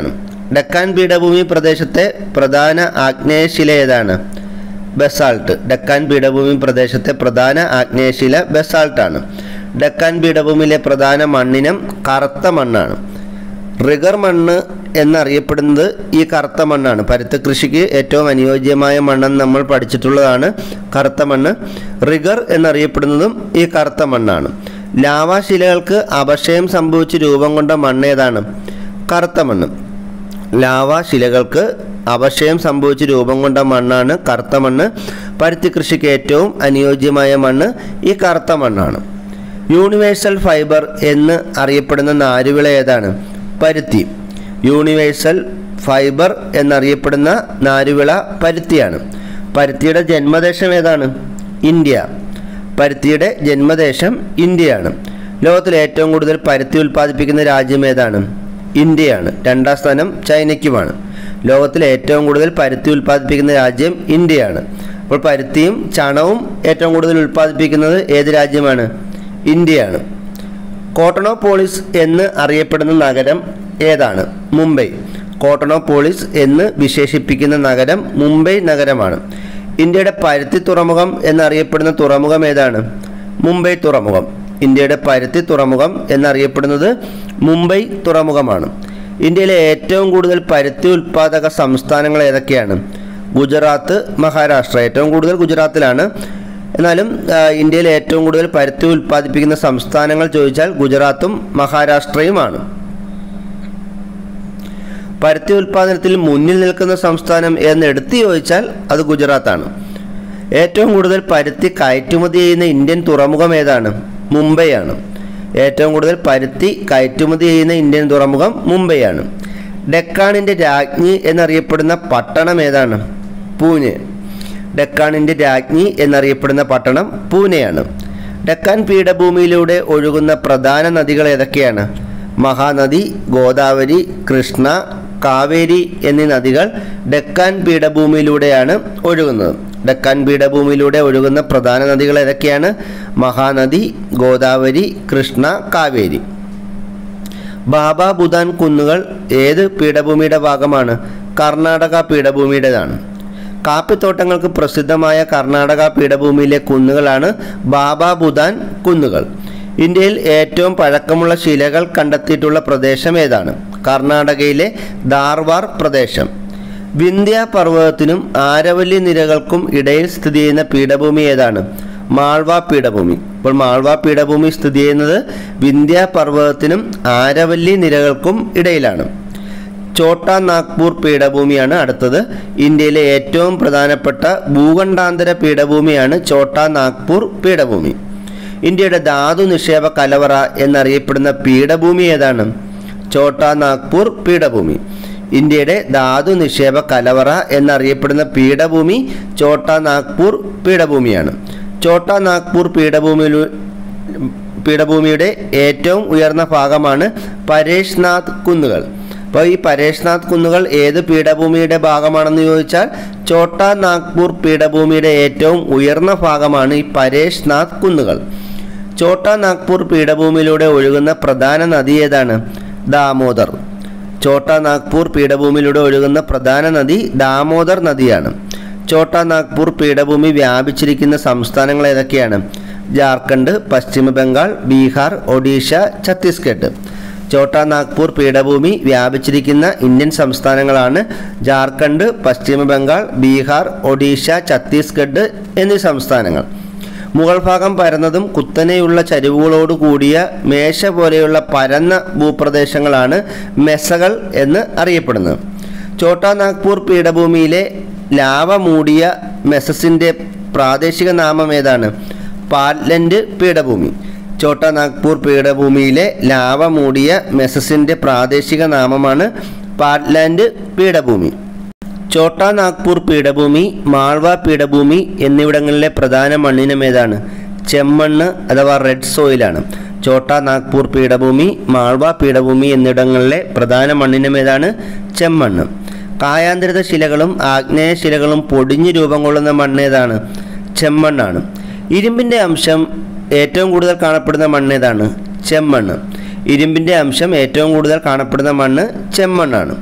ഡെക്കാൻ പീഠഭൂമി പ്രദേശത്തെ പ്രധാന ആഗ്നേയശില ഏതാണ്? ബസാൾട്ട്. ഡെക്കാൻ പീഠഭൂമി പ്രദേശത്തെ പ്രധാന ആഗ്നേയശില ബസാൾട്ടാണ്. ഡെക്കാൻ പീഠഭൂമിയിലെ പ്രധാന മണ്ണിനം കറുത്ത മണ്ണാണ്. റിഗർ മണ്ണ് എന്നറിയപ്പെടുന്നത് ഈ കറുത്ത മണ്ണാണ്. പരുത്തി കൃഷിക്ക് ഏറ്റവും അനുയോജ്യമായ മണ്ണെന്ന് നമ്മൾ പഠിച്ചിട്ടുള്ളതാണ് കറുത്ത മണ്ണ്. റിഗർ എന്നറിയപ്പെടുന്നതും ഈ കറുത്ത മണ്ണാണ്. ലാവാശിലകൾക്ക് അപക്ഷയം സംഭവിച്ച് രൂപം കൊണ്ട മണ്ണ് ഏതാണ്? കറുത്ത മണ്ണ്. ലാവാശിലകൾക്ക് അപക്ഷയം സംഭവിച്ച് രൂപം കൊണ്ട മണ്ണാണ് കറുത്ത മണ്ണ്. പരുത്തി കൃഷിക്ക് ഏറ്റവും അനുയോജ്യമായ മണ്ണ് ഈ കറുത്ത മണ്ണാണ്. യൂണിവേഴ്സൽ ഫൈബർ എന്ന് അറിയപ്പെടുന്ന നാരുവിള ഏതാണ്? പരുത്തി. യൂണിവേഴ്സൽ ഫൈബർ എന്നറിയപ്പെടുന്ന നാരുവിള പരുത്തിയാണ്. പരുത്തിയുടെ ജന്മദേശം ഏതാണ്? ഇന്ത്യ. പരുത്തിയുടെ ജന്മദേശം ഇന്ത്യയാണ്. ലോകത്തിൽ ഏറ്റവും കൂടുതൽ പരുത്തി ഉൽപ്പാദിപ്പിക്കുന്ന രാജ്യം ഏതാണ്? ഇന്ത്യയാണ്. രണ്ടാം സ്ഥാനം ചൈനയ്ക്കുമാണ്. ലോകത്തിലെ ഏറ്റവും കൂടുതൽ പരുത്തി ഉൽപ്പാദിപ്പിക്കുന്ന രാജ്യം ഇന്ത്യയാണ്. അപ്പോൾ പരുത്തിയും ചണവും ഏറ്റവും കൂടുതൽ ഉൽപ്പാദിപ്പിക്കുന്നത് ഏത് രാജ്യമാണ്? ഇന്ത്യയാണ്. കോട്ടണോപോളിസ് എന്ന് അറിയപ്പെടുന്ന നഗരം ഏതാണ്? മുംബൈ. കോട്ടണോപോളിസ് എന്ന് വിശേഷിപ്പിക്കുന്ന നഗരം മുംബൈ നഗരമാണ്. ഇന്ത്യയുടെ പരുത്തി തുറമുഖം എന്നറിയപ്പെടുന്ന തുറമുഖം ഏതാണ്? മുംബൈ തുറമുഖം. ഇന്ത്യയുടെ പരുത്തി തുറമുഖം എന്നറിയപ്പെടുന്നത് മുംബൈ തുറമുഖമാണ്. ഇന്ത്യയിലെ ഏറ്റവും കൂടുതൽ പരുത്തി ഉൽപ്പാദക സംസ്ഥാനങ്ങൾ ഏതൊക്കെയാണ്? ഗുജറാത്ത്, മഹാരാഷ്ട്ര. ഏറ്റവും കൂടുതൽ ഗുജറാത്തിലാണ്. എന്നാലും ഇന്ത്യയിൽ ഏറ്റവും കൂടുതൽ പരുത്തി ഉൽപ്പാദിപ്പിക്കുന്ന സംസ്ഥാനങ്ങൾ ചോദിച്ചാൽ ഗുജറാത്തും മഹാരാഷ്ട്രയുമാണ്. പരുത്തി ഉൽപ്പാദനത്തിൽ മുന്നിൽ നിൽക്കുന്ന സംസ്ഥാനം എന്ന് എടുത്തു ചോദിച്ചാൽ അത് ഗുജറാത്താണ്. ഏറ്റവും കൂടുതൽ പരുത്തി കയറ്റുമതി ചെയ്യുന്ന ഇന്ത്യൻ തുറമുഖം ഏതാണ്? മുംബൈയാണ്. ഏറ്റവും കൂടുതൽ പരുത്തി കയറ്റുമതി ചെയ്യുന്ന ഇന്ത്യൻ തുറമുഖം മുംബൈയാണ്. ഡെക്കാണിൻ്റെ രാജ്ഞി എന്നറിയപ്പെടുന്ന പട്ടണം ഏതാണ്? പൂനെ. ഡെക്കാണിൻ്റെ രാജ്ഞി എന്നറിയപ്പെടുന്ന പട്ടണം പൂനെയാണ്. ഡെക്കാൻ പീഠഭൂമിയിലൂടെ ഒഴുകുന്ന പ്രധാന നദികൾ ഏതൊക്കെയാണ്? മഹാനദി, ഗോദാവരി, കൃഷ്ണ, കാവേരി എന്നീ നദികൾ ഡെക്കാൻ പീഠഭൂമിയിലൂടെയാണ് ഒഴുകുന്നത്. ഡെക്കാൻ പീഠഭൂമിയിലൂടെ ഒഴുകുന്ന പ്രധാന നദികൾ ഏതൊക്കെയാണ്? മഹാനദി, ഗോദാവരി, കൃഷ്ണ, കാവേരി. ബാബാ ബുദാൻ കുന്നുകൾ ഏത് പീഠഭൂമിയുടെ ഭാഗമാണ്? കർണാടക പീഠഭൂമിയുടേതാണ്. കാപ്പിത്തോട്ടങ്ങൾക്ക് പ്രസിദ്ധമായ കർണാടക പീഠഭൂമിയിലെ കുന്നുകളാണ് ബാബാ ബുദാൻ കുന്നുകൾ. ഇന്ത്യയിൽ ഏറ്റവും പഴക്കമുള്ള ശിലകൾ കണ്ടെത്തിയിട്ടുള്ള പ്രദേശം ഏതാണ്? കർണാടകയിലെ ധാർവാർ പ്രദേശം. വിന്ധ്യ പർവ്വതത്തിനും ആരവല്ലി നിരകൾക്കും ഇടയിൽ സ്ഥിതി ചെയ്യുന്ന പീഠഭൂമി ഏതാണ്? മാൾവ പീഠഭൂമി. അപ്പോൾ മാൾവ പീഠഭൂമി സ്ഥിതി ചെയ്യുന്നത് വിന്ധ്യ പർവ്വതത്തിനും ആരവല്ലി നിരകൾക്കും ഇടയിലാണ്. ഛോട്ടാ നാഗ്പൂർ പീഠഭൂമിയാണ് അടുത്തത്. ഇന്ത്യയിലെ ഏറ്റവും പ്രധാനപ്പെട്ട ഭൂഖണ്ഡാന്തര പീഠഭൂമിയാണ് ഛോട്ടാ നാഗ്പൂർ പീഠഭൂമി. ഇന്ത്യയുടെ ധാതു നിക്ഷേപ കലവറ എന്നറിയപ്പെടുന്ന പീഠഭൂമി ഏതാണ്? ഛോട്ടാ നാഗ്പൂർ പീഠഭൂമി. ഇന്ത്യയുടെ ധാതു നിക്ഷേപ കലവറ എന്നറിയപ്പെടുന്ന പീഠഭൂമി ഛോട്ടാ നാഗ്പൂർ പീഠഭൂമിയാണ്. ഛോട്ടാ നാഗ്പൂർ പീഠഭൂമിയുടെ ഏറ്റവും ഉയർന്ന ഭാഗമാണ് പരേഷ്നാഥ് കുന്നുകൾ. അപ്പോൾ ഈ പരേഷ്നാഥ് കുന്നുകൾ ഏത് പീഠഭൂമിയുടെ ഭാഗമാണെന്ന് ചോദിച്ചാൽ ഛോട്ടാ നാഗ്പൂർ പീഠഭൂമിയുടെ ഏറ്റവും ഉയർന്ന ഭാഗമാണ് ഈ പരേഷ്നാഥ് കുന്നുകൾ. ഛോട്ടാ നാഗ്പൂർ പീഠഭൂമിയിലൂടെ ഒഴുകുന്ന പ്രധാന നദി ഏതാണ്? ദാമോദർ. ഛോട്ടാ നാഗ്പൂർ പീഠഭൂമിയിലൂടെ ഒഴുകുന്ന പ്രധാന നദി ദാമോദർ നദിയാണ്. ഛോട്ടാ നാഗ്പൂർ പീഠഭൂമി വ്യാപിച്ചിരിക്കുന്ന സംസ്ഥാനങ്ങൾ ഏതൊക്കെയാണ്? ജാർഖണ്ഡ്, പശ്ചിമ ബംഗാൾ, ബീഹാർ, ഒഡീഷ, ഛത്തീസ്ഗഡ്. ഛോട്ടാ നാഗ്പൂർ പീഠഭൂമി വ്യാപിച്ചിരിക്കുന്ന ഇന്ത്യൻ സംസ്ഥാനങ്ങളാണ് ജാർഖണ്ഡ്, പശ്ചിമ ബംഗാൾ, ബീഹാർ, ഒഡീഷ, ഛത്തീസ്ഗഡ് എന്നീ സംസ്ഥാനങ്ങൾ. മുകൾ ഭാഗം പരന്നതും കുത്തനെയുള്ള ചരിവുകളോട് കൂടിയ മേശ പോലെയുള്ള പരന്ന ഭൂപ്രദേശങ്ങളാണ് മെസകൾ എന്ന് അറിയപ്പെടുന്നത്. ഛോട്ടാ നാഗ്പൂർ പീഠഭൂമിയിലെ ലാവ മൂടിയ മെസസിൻ്റെ പ്രാദേശിക നാമം ഏതാണ്? പാറ്റ്ലൻഡ് പീഠഭൂമി. ഛോട്ടാ നാഗ്പൂർ പീഠഭൂമിയിലെ ലാവ മൂടിയ മെസസിൻ്റെ പ്രാദേശിക നാമമാണ് പാറ്റ്ലാൻഡ് പീഠഭൂമി. ഛോട്ടാ നാഗ്പൂർ പീഠഭൂമി, മാൾവ പീഠഭൂമി എന്നിവിടങ്ങളിലെ പ്രധാന മണ്ണിനം ഏതാണ്? ചെമ്മണ്ണ് അഥവാ റെഡ് സോയിലാണ്. ഛോട്ടാ നാഗ്പൂർ പീഠഭൂമി, മാൾവ പീഠഭൂമി എന്നിവിടങ്ങളിലെ പ്രധാന മണ്ണിനം ഏതാണ്? ചെമ്മണ്ണ്. കായാന്തരിത ശിലകളും ആഗ്നേയ ശിലകളും പൊടിഞ്ഞു രൂപം കൊള്ളുന്ന മണ്ണ് ഏതാണ്? ചെമ്മണ്ണാണ്. ഇരുമ്പിൻ്റെ അംശം ഏറ്റവും കൂടുതൽ കാണപ്പെടുന്ന മണ്ണ് ഏതാണ്? ചെമ്മണ്ണ്. ഇരുമ്പിൻ്റെ അംശം ഏറ്റവും കൂടുതൽ കാണപ്പെടുന്ന മണ്ണ് ചെമ്മണ്ണാണ്.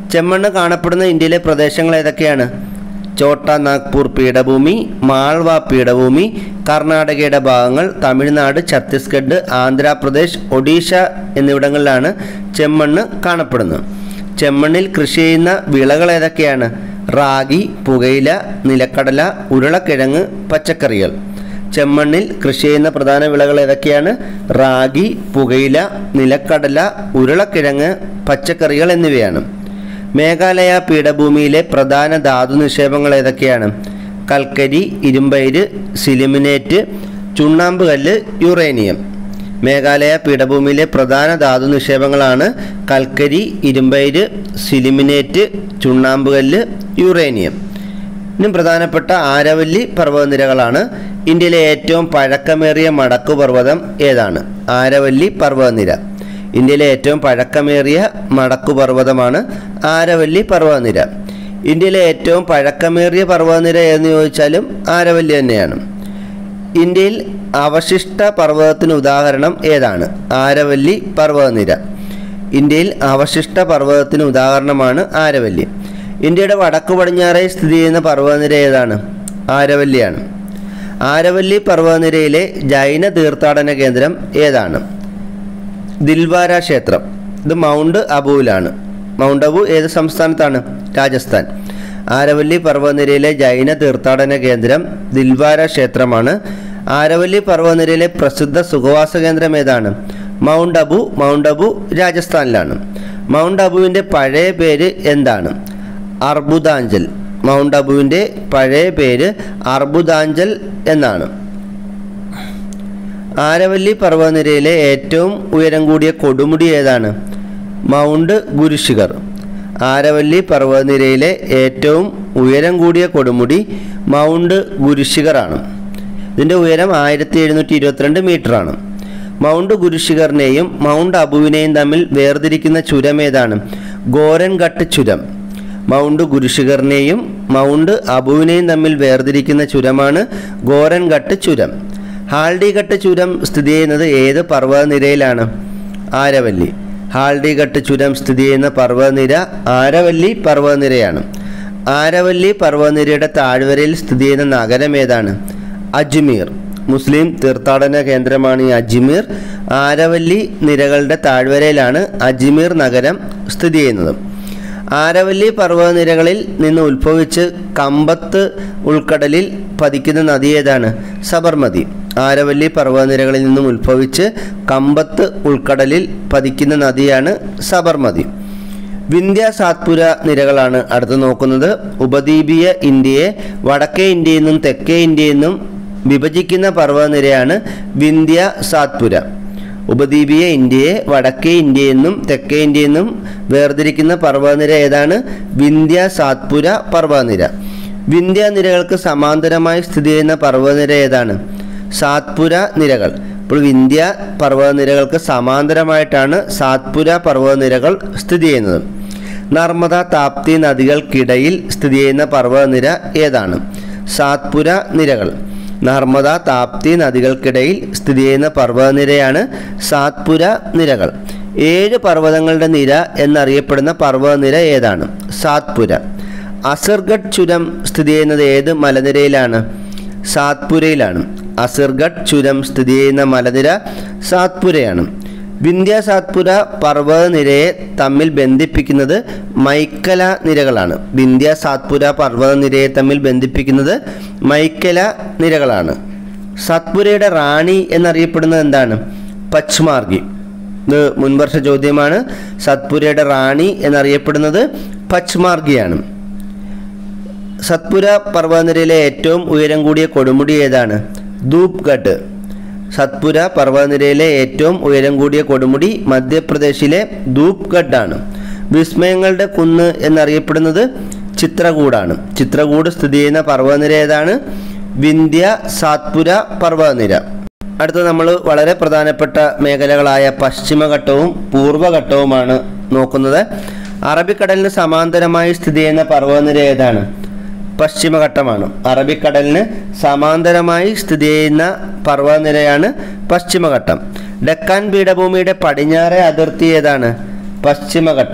ചെമ്മണ്ണ് കാണപ്പെടുന്ന ഇന്ത്യയിലെ പ്രദേശങ്ങൾ ഏതൊക്കെയാണ്? ചോട്ടാ നാഗ്പൂർ പീഠഭൂമി, മാൾവ പീഠഭൂമി, കർണാടകയുടെ ഭാഗങ്ങൾ, തമിഴ്നാട്, ഛത്തീസ്ഗഡ്, ആന്ധ്രാപ്രദേശ്, ഒഡീഷ എന്നിവിടങ്ങളിലാണ് ചെമ്മണ്ണ് കാണപ്പെടുന്നത്. ചെമ്മണ്ണിൽ കൃഷി ചെയ്യുന്ന വിളകൾ ഏതൊക്കെയാണ്? റാഗി, പുകയില, നിലക്കടല, ഉരുളക്കിഴങ്ങ്, പച്ചക്കറികൾ. ചെമ്മണ്ണിൽ കൃഷി ചെയ്യുന്ന പ്രധാന വിളകൾ ഏതൊക്കെയാണ്? റാഗി, പുകയില, നിലക്കടല, ഉരുളക്കിഴങ്ങ്, പച്ചക്കറികൾ എന്നിവയാണ്. മേഘാലയ പീഠഭൂമിയിലെ പ്രധാന ധാതു നിക്ഷേപങ്ങൾ ഏതൊക്കെയാണ്? കൽക്കരി, ഇരുമ്പയിര്, സിലിമിനേറ്റ്, ചുണ്ണാമ്പ് കല്ല്, യുറേനിയം. മേഘാലയ പീഠഭൂമിയിലെ പ്രധാന ധാതു നിക്ഷേപങ്ങളാണ് കൽക്കരി, ഇരുമ്പയിര്, സിലിമിനേറ്റ്, ചുണ്ണാമ്പ് കല്ല്, യുറേനിയം. ഇനി പ്രധാനപ്പെട്ട ആരവല്ലി പർവ്വതനിരകളാണ്. ഇന്ത്യയിലെ ഏറ്റവും പഴക്കമേറിയ മടക്കുപർവ്വതം ഏതാണ്? ആരവല്ലി പർവ്വതനിര. ഇന്ത്യയിലെ ഏറ്റവും പഴക്കമേറിയ മടക്കുപർവ്വതമാണ് ആരവല്ലി പർവ്വതനിര. ഇന്ത്യയിലെ ഏറ്റവും പഴക്കമേറിയ പർവ്വതനിര എന്ന് ചോദിച്ചാലും ആരവല്ലി തന്നെയാണ്. ഇന്ത്യയിൽ അവശിഷ്ട പർവ്വതത്തിന് ഉദാഹരണം ഏതാണ്? ആരവല്ലി പർവ്വതനിര. ഇന്ത്യയിൽ അവശിഷ്ട പർവ്വതത്തിന് ഉദാഹരണമാണ് ആരവല്ലി. ഇന്ത്യയുടെ വടക്കു പടിഞ്ഞാറായി സ്ഥിതി ചെയ്യുന്ന പർവ്വതനിര ഏതാണ്? ആരവല്ലിയാണ്. ആരവല്ലി പർവ്വതനിരയിലെ ജൈന തീർത്ഥാടന കേന്ദ്രം ഏതാണ്? ദിൽവാര ക്ഷേത്രം. ഇത് മൗണ്ട് അബുവിലാണ്. മൗണ്ട് അബു ഏത് സംസ്ഥാനത്താണ്? രാജസ്ഥാൻ. ആരവല്ലി പർവ്വതനിരയിലെ ജൈന തീർത്ഥാടന കേന്ദ്രം ദിൽവാര ക്ഷേത്രമാണ്. ആരവല്ലി പർവ്വതനിരയിലെ പ്രസിദ്ധ സുഖവാസ കേന്ദ്രം ഏതാണ്? മൗണ്ട് അബു. മൗണ്ട് അബു രാജസ്ഥാനിലാണ്. മൗണ്ട് അബുവിൻ്റെ പഴയ പേര് എന്താണ്? അർബുദാഞ്ചൽ. മൗണ്ട് അബുവിൻ്റെ പഴയ പേര് അർബുദാഞ്ചൽ എന്നാണ്. ആരവല്ലി പർവ്വതനിരയിലെ ഏറ്റവും ഉയരം കൂടിയ കൊടുമുടി ഏതാണ്? മൗണ്ട് ഗുരുശിഖർ. ആരവല്ലി പർവ്വതനിരയിലെ ഏറ്റവും ഉയരം കൂടിയ കൊടുമുടി മൗണ്ട് ഗുരുശിഖറാണ്. ഇതിൻ്റെ ഉയരം 1722 മീറ്ററാണ്. മൗണ്ട് ഗുരുശിഖറിനെയും മൗണ്ട് അബുവിനെയും തമ്മിൽ വേർതിരിക്കുന്ന ചുരം ഏതാണ്? ഗോരൻഘട്ട് ചുരം. മൗണ്ട് ഗുരുശിഖറിനെയും മൗണ്ട് അബുവിനെയും തമ്മിൽ വേർതിരിക്കുന്ന ചുരമാണ് ഗോരൻഘട്ട് ചുരം. ഹാൽഡിഘട്ട് ചുരം സ്ഥിതി ചെയ്യുന്നത് ഏത് പർവ്വതനിരയിലാണ്? ആരവല്ലി. ഹാൽഡിഘട്ട് ചുരം സ്ഥിതി ചെയ്യുന്ന പർവ്വതനിര ആരവല്ലി പർവ്വതനിരയാണ്. ആരവല്ലി പർവ്വതനിരയുടെ താഴ്വരയിൽ സ്ഥിതി ചെയ്യുന്ന നഗരം ഏതാണ്? അജ്മീർ. മുസ്ലിം തീർത്ഥാടന കേന്ദ്രമാണ് ഈ അജ്മീർ. ആരവല്ലി നിരകളുടെ താഴ്വരയിലാണ് അജ്മീർ നഗരം സ്ഥിതി ചെയ്യുന്നത്. ആരവല്ലി പർവ്വതനിരകളിൽ നിന്ന് ഉത്ഭവിച്ച് കമ്പത്ത് ഉൾക്കടലിൽ പതിക്കുന്ന നദി ഏതാണ്? സബർമതി. ആരവല്ലി പർവ്വതനിരകളിൽ നിന്നും ഉത്ഭവിച്ച് കമ്പത്ത് ഉൾക്കടലിൽ പതിക്കുന്ന നദിയാണ് സബർമതി. വിന്ധ്യ സാത്പുര നിരകളാണ് അടുത്ത് നോക്കുന്നത്. ഉപദ്വീപീയ ഇന്ത്യയെ വടക്കേ ഇന്ത്യയിൽ നിന്നും തെക്കേ ഇന്ത്യയിൽ നിന്നും വിഭജിക്കുന്ന പർവ്വതനിരയാണ് വിന്ധ്യ സാത്പുര. ഉപദ്വീപീയ ഇന്ത്യയെ വടക്കേ ഇന്ത്യയിൽ നിന്നും തെക്കേ ഇന്ത്യയിൽ നിന്നും വേർതിരിക്കുന്ന പർവ്വതനിര ഏതാണ്? വിന്ധ്യ സാത്പുര പർവ്വതനിര. വിന്ധ്യ നിരകൾക്ക് സമാന്തരമായി സ്ഥിതി ചെയ്യുന്ന പർവ്വതനിര ഏതാണ്? സാത്പുര നിരകൾ. ഇപ്പോൾ വിന്ധ്യ പർവ്വതനിരകൾക്ക് സമാന്തരമായിട്ടാണ് സാത്പുര പർവ്വതനിരകൾ സ്ഥിതി ചെയ്യുന്നത്. നർമ്മദ, താപ്തി നദികൾക്കിടയിൽ സ്ഥിതി ചെയ്യുന്ന പർവ്വതനിര ഏതാണ്? സാത്പുര നിരകൾ. നർമ്മദ, താപ്തി നദികൾക്കിടയിൽ സ്ഥിതി ചെയ്യുന്ന പർവ്വതനിരയാണ് സാത്പുര നിരകൾ. 7 പർവ്വതങ്ങളുടെ നിര എന്നറിയപ്പെടുന്ന പർവ്വതനിര ഏതാണ്? സാത്പുര. അസിർഗഡ് ചുരം സ്ഥിതി ചെയ്യുന്നത് ഏത് മലനിരയിലാണ്? സാത്പുരയിലാണ്. അസിർഗഡ് ചുരം സ്ഥിതി ചെയ്യുന്ന മലനിര സാത്പുരയാണ്. വിന്ധ്യ സാത്പുര പർവ്വതനിരയെ തമ്മിൽ ബന്ധിപ്പിക്കുന്നത് മൈക്കല നിരകളാണ്. വിന്ധ്യ സാത്പുര പർവ്വതനിരയെ തമ്മിൽ ബന്ധിപ്പിക്കുന്നത് മൈക്കല നിരകളാണ്. സത്പുരയുടെ റാണി എന്നറിയപ്പെടുന്നത് എന്താണ്? പച്ച്മാർഗി. ഇത് മുൻവർഷ ചോദ്യമാണ്. സത്പുരയുടെ റാണി എന്നറിയപ്പെടുന്നത് പച്ച്മാർഗിയാണ്. സത്പുര പർവ്വതനിരയിലെ ഏറ്റവും ഉയരം കൂടിയ കൊടുമുടി ഏതാണ്? ധൂപ്ഗഡ്. സത്പുര പർവ്വതനിരയിലെ ഏറ്റവും ഉയരം കൂടിയ കൊടുമുടി മധ്യപ്രദേശിലെ ധൂപ്ഗഡ് ആണ്. വിസ്മയങ്ങളുടെ കുന്ന് എന്നറിയപ്പെടുന്നത് ചിത്രകൂടാണ്. ചിത്രകൂട് സ്ഥിതി ചെയ്യുന്ന പർവ്വതനിര ഏതാണ്? വിന്ധ്യ സാത്പുര പർവ്വതനിര. അടുത്ത നമ്മൾ വളരെ പ്രധാനപ്പെട്ട മേഖലകളായ പശ്ചിമഘട്ടവും പൂർവ്വഘട്ടവുമാണ് നോക്കുന്നത്. അറബിക്കടലിന് സമാന്തരമായി സ്ഥിതി ചെയ്യുന്ന പർവ്വതനിര ഏതാണ്? പശ്ചിമഘട്ടമാണ്. അറബിക്കടലിന് സമാന്തരമായി സ്ഥിതി ചെയ്യുന്ന പർവ്വതനിരയാണ് പശ്ചിമഘട്ടം. ഡെക്കാൻ പീഠഭൂമിയുടെ പടിഞ്ഞാറേ അതിർത്തി ഏതാണ്? പശ്ചിമഘട്ടം.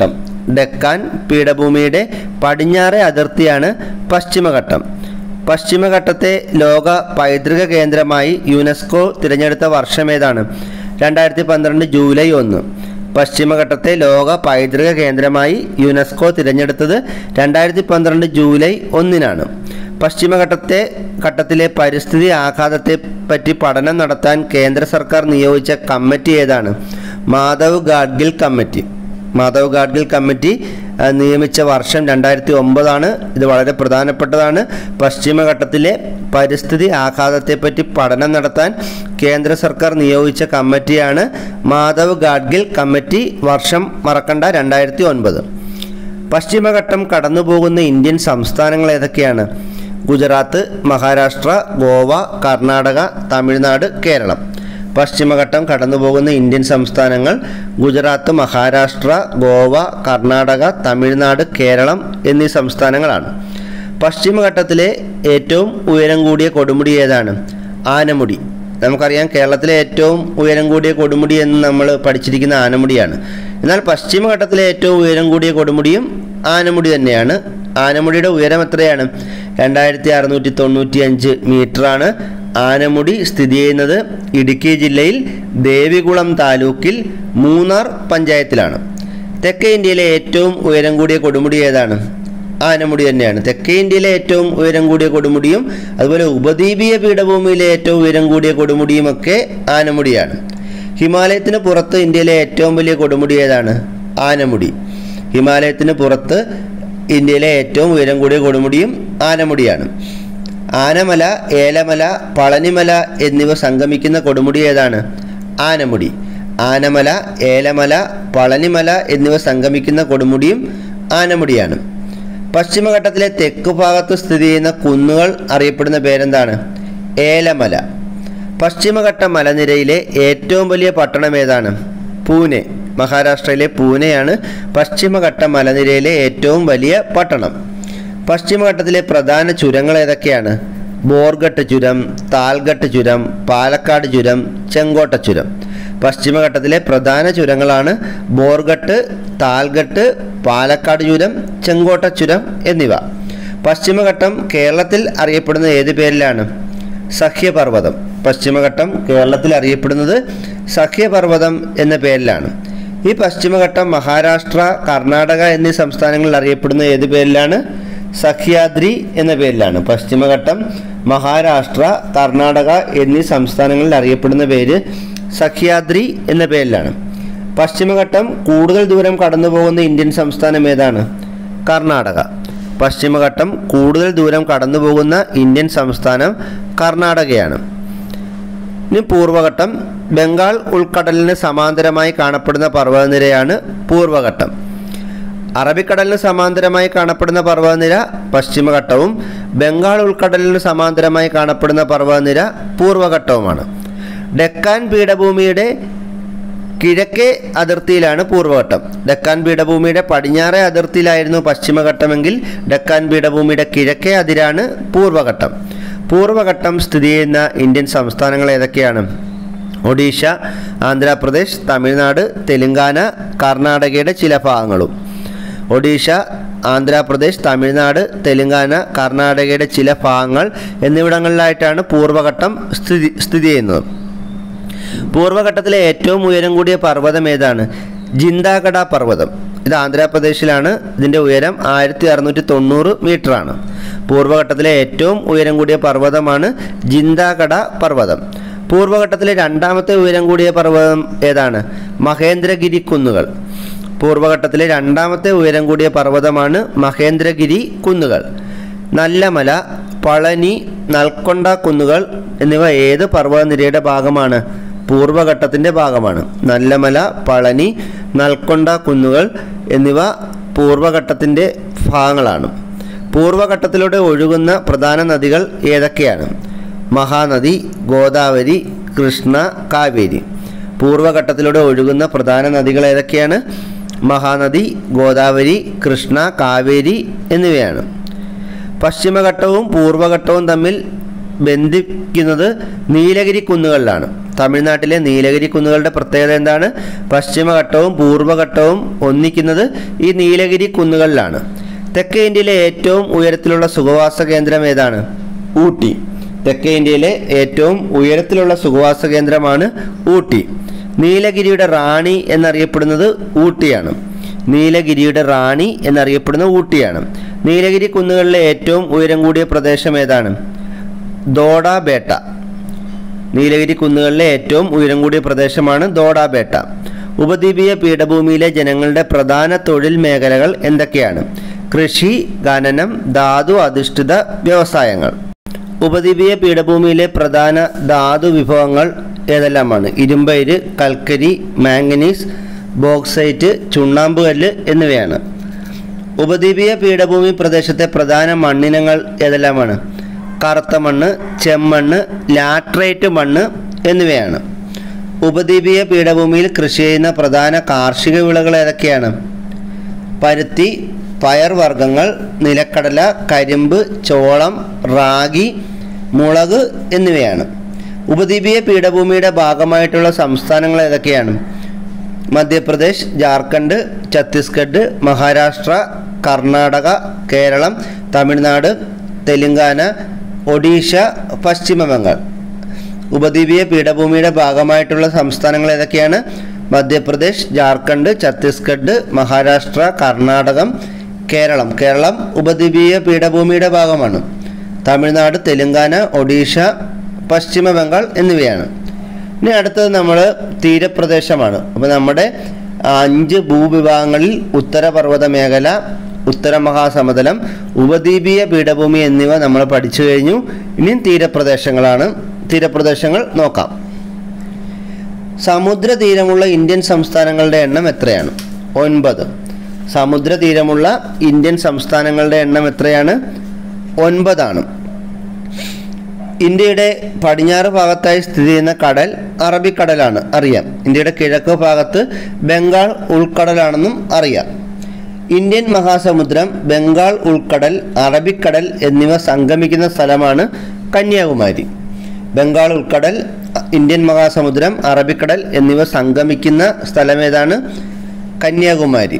ഡെക്കാൻ പീഠഭൂമിയുടെ പടിഞ്ഞാറേ അതിർത്തിയാണ് പശ്ചിമഘട്ടം. പശ്ചിമഘട്ടത്തെ ലോക പൈതൃക കേന്ദ്രമായി യുനെസ്കോ തിരഞ്ഞെടുത്ത വർഷമേതാണ്? 2012 ജൂലൈ 1. പശ്ചിമഘട്ടത്തെ ലോക പൈതൃക കേന്ദ്രമായി യുനെസ്കോ തിരഞ്ഞെടുത്തത് 2012 ജൂലൈ 1-നാണ്. പശ്ചിമഘട്ടത്തിലെ പരിസ്ഥിതി ആഘാതത്തെ പറ്റി പഠനം നടത്താൻ കേന്ദ്ര സർക്കാർ നിയോഗിച്ച കമ്മിറ്റി ഏതാണ്? മാധവ് ഗാഡ്ഗിൽ കമ്മിറ്റി. മാധവ് ഗാഡ്ഗിൽ കമ്മിറ്റി നിയമിച്ച വർഷം 2009 ഇത് വളരെ പ്രധാനപ്പെട്ടതാണ്. പശ്ചിമഘട്ടത്തിലെ പരിസ്ഥിതി ആഘാതത്തെപ്പറ്റി പഠനം നടത്താൻ കേന്ദ്ര സർക്കാർ നിയോഗിച്ച കമ്മിറ്റിയാണ് മാധവ് ഗാഡ്ഗിൽ കമ്മിറ്റി. വർഷം മറക്കണ്ട, 2009. പശ്ചിമഘട്ടം കടന്നുപോകുന്ന ഇന്ത്യൻ സംസ്ഥാനങ്ങൾ ഏതൊക്കെയാണ്? ഗുജറാത്ത്, മഹാരാഷ്ട്ര, ഗോവ, കർണാടക, തമിഴ്നാട്, കേരളം. പശ്ചിമഘട്ടം കടന്നുപോകുന്ന ഇന്ത്യൻ സംസ്ഥാനങ്ങൾ ഗുജറാത്ത്, മഹാരാഷ്ട്ര, ഗോവ, കർണാടക, തമിഴ്നാട്, കേരളം എന്നീ സംസ്ഥാനങ്ങളാണ്. പശ്ചിമഘട്ടത്തിലെ ഏറ്റവും ഉയരം കൂടിയ കൊടുമുടി ഏതാണ്? ആനമുടി. നമുക്കറിയാം കേരളത്തിലെ ഏറ്റവും ഉയരം കൂടിയ കൊടുമുടി എന്ന് നമ്മൾ പഠിച്ചിരിക്കുന്ന ആനമുടിയാണ്. എന്നാൽ പശ്ചിമഘട്ടത്തിലെ ഏറ്റവും ഉയരം കൂടിയ കൊടുമുടിയും ആനമുടി തന്നെയാണ്. ആനമുടിയുടെ ഉയരം എത്രയാണ്? 2695 മീറ്ററാണ്. ആനമുടി സ്ഥിതി ചെയ്യുന്നത് ഇടുക്കി ജില്ലയിൽ ദേവികുളം താലൂക്കിൽ മൂന്നാർ പഞ്ചായത്തിലാണ്. തെക്കേ ഇന്ത്യയിലെ ഏറ്റവും ഉയരം കൂടിയ കൊടുമുടി ഏതാണ്? ആനമുടി തന്നെയാണ്. തെക്കേ ഇന്ത്യയിലെ ഏറ്റവും ഉയരം കൂടിയ കൊടുമുടിയും അതുപോലെ ഉപദ്വീപീയ പീഠഭൂമിയിലെ ഏറ്റവും ഉയരം കൂടിയ കൊടുമുടിയുമൊക്കെ ആനമുടിയാണ്. ഹിമാലയത്തിന് പുറത്ത് ഇന്ത്യയിലെ ഏറ്റവും വലിയ കൊടുമുടി ഏതാണ്? ആനമുടി. ഹിമാലയത്തിന് പുറത്ത് ഇന്ത്യയിലെ ഏറ്റവും ഉയരം കൂടിയ കൊടുമുടിയും ആനമുടിയാണ്. ആനമല, ഏലമല, പളനിമല എന്നിവ സംഗമിക്കുന്ന കൊടുമുടി ഏതാണ്? ആനമുടി. ആനമല, ഏലമല, പളനിമല എന്നിവ സംഗമിക്കുന്ന കൊടുമുടിയും ആനമുടിയാണ്. പശ്ചിമഘട്ടത്തിലെ തെക്ക് ഭാഗത്ത് സ്ഥിതി ചെയ്യുന്ന കുന്നുകൾ അറിയപ്പെടുന്ന പേരെന്താണ്? ഏലമല. പശ്ചിമഘട്ട മലനിരയിലെ ഏറ്റവും വലിയ പട്ടണം ഏതാണ്? പൂനെ. മഹാരാഷ്ട്രയിലെ പൂനെയാണ് പശ്ചിമഘട്ട മലനിരയിലെ ഏറ്റവും വലിയ പട്ടണം. പശ്ചിമഘട്ടത്തിലെ പ്രധാന ചുരങ്ങൾ ഏതൊക്കെയാണ്? ബോർഗട്ട് ചുരം, താൽഘട്ട് ചുരം, പാലക്കാട് ചുരം, ചെങ്കോട്ട ചുരം. പശ്ചിമഘട്ടത്തിലെ പ്രധാന ചുരങ്ങളാണ് ബോർഗട്ട്, താൽഘട്ട്, പാലക്കാട് ചുരം, ചെങ്കോട്ട ചുരം എന്നിവ. പശ്ചിമഘട്ടം കേരളത്തിൽ അറിയപ്പെടുന്ന ഏത് പേരിലാണ്? സഖ്യപർവ്വതം. പശ്ചിമഘട്ടം കേരളത്തിൽ അറിയപ്പെടുന്നത് സഖ്യപർവ്വതം എന്ന പേരിലാണ്. ഈ പശ്ചിമഘട്ടം മഹാരാഷ്ട്ര, കർണാടക എന്നീ സംസ്ഥാനങ്ങളിൽ അറിയപ്പെടുന്ന ഏത് പേരിലാണ്? സഖ്യാദ്രി എന്ന പേരിലാണ്. പശ്ചിമഘട്ടം മഹാരാഷ്ട്ര, കർണാടക എന്നീ സംസ്ഥാനങ്ങളിൽ അറിയപ്പെടുന്ന പേര് സഖ്യാദ്രി എന്ന പേരിലാണ്. പശ്ചിമഘട്ടം കൂടുതൽ ദൂരം കടന്നു പോകുന്ന ഇന്ത്യൻ സംസ്ഥാനം ഏതാണ്? കർണാടക. പശ്ചിമഘട്ടം കൂടുതൽ ദൂരം കടന്നു പോകുന്ന ഇന്ത്യൻ സംസ്ഥാനം കർണാടകയാണ്. ഇനി പൂർവ്വഘട്ടം. ബംഗാൾ ഉൾക്കടലിന് സമാന്തരമായി കാണപ്പെടുന്ന പർവ്വതനിരയാണ് പൂർവ്വഘട്ടം. അറബിക്കടലിന് സമാന്തരമായി കാണപ്പെടുന്ന പർവ്വതനിര പശ്ചിമഘട്ടവും ബംഗാൾ ഉൾക്കടലിന് സമാന്തരമായി കാണപ്പെടുന്ന പർവ്വതനിര പൂർവ്വഘട്ടവുമാണ്. ഡെക്കാൻ പീഠഭൂമിയുടെ കിഴക്കേ അതിർത്തിയിലാണ് പൂർവ്വഘട്ടം. ഡെക്കാൻ പീഠഭൂമിയുടെ പടിഞ്ഞാറേ അതിർത്തിയിലായിരുന്നു പശ്ചിമഘട്ടമെങ്കിൽ ഡെക്കാൻ പീഠഭൂമിയുടെ കിഴക്കേ അതിരാണ് പൂർവ്വഘട്ടം. പൂർവ്വഘട്ടം സ്ഥിതി ചെയ്യുന്ന ഇന്ത്യൻ സംസ്ഥാനങ്ങൾ ഏതൊക്കെയാണ്? ഒഡീഷ, ആന്ധ്രാപ്രദേശ്, തമിഴ്നാട്, തെലുങ്കാന, കർണാടകയുടെ ചില ഭാഗങ്ങളും. ഒഡീഷ, ആന്ധ്രാപ്രദേശ്, തമിഴ്നാട്, തെലുങ്കാന, കർണാടകയുടെ ചില ഭാഗങ്ങൾ എന്നിവിടങ്ങളിലായിട്ടാണ് പൂർവ്വഘട്ടം സ്ഥിതി ചെയ്യുന്നത്. പൂർവ്വഘട്ടത്തിലെ ഏറ്റവും ഉയരം കൂടിയ പർവ്വതം ഏതാണ്? ജിന്ദാഗഡ പർവ്വതം. ഇത് ആന്ധ്രാപ്രദേശിലാണ്. ഇതിൻ്റെ ഉയരം 1690 മീറ്ററാണ്. പൂർവ്വഘട്ടത്തിലെ ഏറ്റവും ഉയരം കൂടിയ പർവ്വതമാണ് ജിന്ദാഗഡ പർവ്വതം. പൂർവ്വഘട്ടത്തിലെ രണ്ടാമത്തെ ഉയരം കൂടിയ പർവ്വതം ഏതാണ്? മഹേന്ദ്രഗിരി കുന്നുകൾ. പൂർവ്വഘട്ടത്തിലെ രണ്ടാമത്തെ ഉയരം കൂടിയ പർവ്വതമാണ് മഹേന്ദ്രഗിരി കുന്നുകൾ. നല്ലമല, പളനി, നൽക്കൊണ്ട കുന്നുകൾ എന്നിവ ഏത് പർവ്വതനിരയുടെ ഭാഗമാണ്? പൂർവ്വഘട്ടത്തിൻ്റെ ഭാഗമാണ്. നല്ലമല, പളനി, നൽക്കൊണ്ട കുന്നുകൾ എന്നിവ പൂർവ്വഘട്ടത്തിൻ്റെ ഭാഗങ്ങളാണ്. പൂർവ്വഘട്ടത്തിലൂടെ ഒഴുകുന്ന പ്രധാന നദികൾ ഏതൊക്കെയാണ്? മഹാനദി, ഗോദാവരി, കൃഷ്ണ, കാവേരി. പൂർവ്വഘട്ടത്തിലൂടെ ഒഴുകുന്ന പ്രധാന നദികൾ ഏതൊക്കെയാണ്? മഹാനദി, ഗോദാവരി, കൃഷ്ണ, കാവേരി എന്നിവയാണ്. പശ്ചിമഘട്ടവും പൂർവ്വഘട്ടവും തമ്മിൽ ബന്ധിക്കുന്നത് നീലഗിരി കുന്നുകളിലാണ്. തമിഴ്നാട്ടിലെ നീലഗിരി കുന്നുകളുടെ പ്രത്യേകത എന്താണ്? പശ്ചിമഘട്ടവും പൂർവ്വഘട്ടവും ഒന്നിക്കുന്നത് ഈ നീലഗിരി കുന്നുകളിലാണ്. തെക്കേ ഇന്ത്യയിലെ ഏറ്റവും ഉയരത്തിലുള്ള സുഖവാസ കേന്ദ്രം ഏതാണ്? ഊട്ടി. തെക്കേ ഇന്ത്യയിലെ ഏറ്റവും ഉയരത്തിലുള്ള സുഖവാസ കേന്ദ്രമാണ് ഊട്ടി. നീലഗിരിയുടെ റാണി എന്നറിയപ്പെടുന്നത് ഊട്ടിയാണ്. നീലഗിരിയുടെ റാണി എന്നറിയപ്പെടുന്നത് ഊട്ടിയാണ്. നീലഗിരി കുന്നുകളിലെ ഏറ്റവും ഉയരം കൂടിയ പ്രദേശം ഏതാണ്? ദോഡാബേട്ട. നീലഗിരി കുന്നുകളിലെ ഏറ്റവും ഉയരം കൂടിയ പ്രദേശമാണ് ദോഡാബേട്ട. ഉപദ്വീപീയ പീഠഭൂമിയിലെ ജനങ്ങളുടെ പ്രധാന തൊഴിൽ മേഖലകൾ എന്തൊക്കെയാണ്? കൃഷി, ഖനനം, ധാതു അധിഷ്ഠിത വ്യവസായങ്ങൾ. ഉപദ്വീപീയ പീഠഭൂമിയിലെ പ്രധാന ധാതു വിഭവങ്ങൾ ഏതെല്ലാമാണ്? ഇരുമ്പയിര്, കൽക്കരി, മാംഗനീസ്, ബോക്സൈറ്റ്, ചുണ്ണാമ്പുകല്ല് എന്നിവയാണ്. ഉപദ്വീപീയ പീഠഭൂമി പ്രദേശത്തെ പ്രധാന മണ്ണിനങ്ങൾ ഏതെല്ലാമാണ്? കറുത്ത മണ്ണ്, ചെമ്മണ്ണ്, ലാറ്ററൈറ്റ് മണ്ണ് എന്നിവയാണ്. ഉപദ്വീപീയ പീഠഭൂമിയിൽ കൃഷി ചെയ്യുന്ന പ്രധാന കാർഷിക വിളകൾ ഏതൊക്കെയാണ്? പരുത്തി, പയർവർഗ്ഗങ്ങൾ, നിലക്കടല, കരിമ്പ്, ചോളം, റാഗി, മുളക് എന്നിവയാണ്. ഉപദ്വീപീയ പീഠഭൂമിയുടെ ഭാഗമായിട്ടുള്ള സംസ്ഥാനങ്ങൾ ഏതൊക്കെയാണ്? മധ്യപ്രദേശ്, ജാർഖണ്ഡ്, ഛത്തീസ്ഗഡ്, മഹാരാഷ്ട്ര, കർണാടക, കേരളം, തമിഴ്നാട്, തെലുങ്കാന, ഒഡീഷ, പശ്ചിമ ബംഗാൾ. ഉപദ്വീപീയ പീഠഭൂമിയുടെ ഭാഗമായിട്ടുള്ള സംസ്ഥാനങ്ങൾ ഏതൊക്കെയാണ്? മധ്യപ്രദേശ്, ജാർഖണ്ഡ്, ഛത്തീസ്ഗഡ്, മഹാരാഷ്ട്ര, കർണാടകം, കേരളം. കേരളം ഉപദ്വീപീയ പീഠഭൂമിയുടെ ഭാഗമാണ്. തമിഴ്നാട്, തെലുങ്കാന, ഒഡീഷ, പശ്ചിമ ബംഗാൾ എന്നിവയാണ്. ഇനി അടുത്തത് നമ്മൾ തീരപ്രദേശമാണ്. അപ്പോൾ നമ്മുടെ 5 ഭൂവിഭാഗങ്ങളിൽ ഉത്തരപർവ്വത മേഖല, ഉത്തര മഹാസമതലം, ഉപദ്വീപീയ പീഠഭൂമി എന്നിവ നമ്മൾ പഠിച്ചു കഴിഞ്ഞു. ഇനിയും തീരപ്രദേശങ്ങളാണ്. തീരപ്രദേശങ്ങൾ നോക്കാം. സമുദ്രതീരമുള്ള ഇന്ത്യൻ സംസ്ഥാനങ്ങളുടെ എണ്ണം എത്രയാണ്? 9. സമുദ്രതീരമുള്ള ഇന്ത്യൻ സംസ്ഥാനങ്ങളുടെ എണ്ണം എത്രയാണ്? 9 ആണ്. ഇന്ത്യയുടെ പടിഞ്ഞാറ് ഭാഗത്തായി സ്ഥിതി ചെയ്യുന്ന കടൽ അറബിക്കടലാണ്, അറിയാം. ഇന്ത്യയുടെ കിഴക്ക് ഭാഗത്ത് ബംഗാൾ ഉൾക്കടലാണെന്നും അറിയാം. ഇന്ത്യൻ മഹാസമുദ്രം, ബംഗാൾ ഉൾക്കടൽ, അറബിക്കടൽ എന്നിവ സംഗമിക്കുന്ന സ്ഥലമാണ് കന്യാകുമാരി. ബംഗാൾ ഉൾക്കടൽ, ഇന്ത്യൻ മഹാസമുദ്രം, അറബിക്കടൽ എന്നിവ സംഗമിക്കുന്ന സ്ഥലമേതാണ്? കന്യാകുമാരി.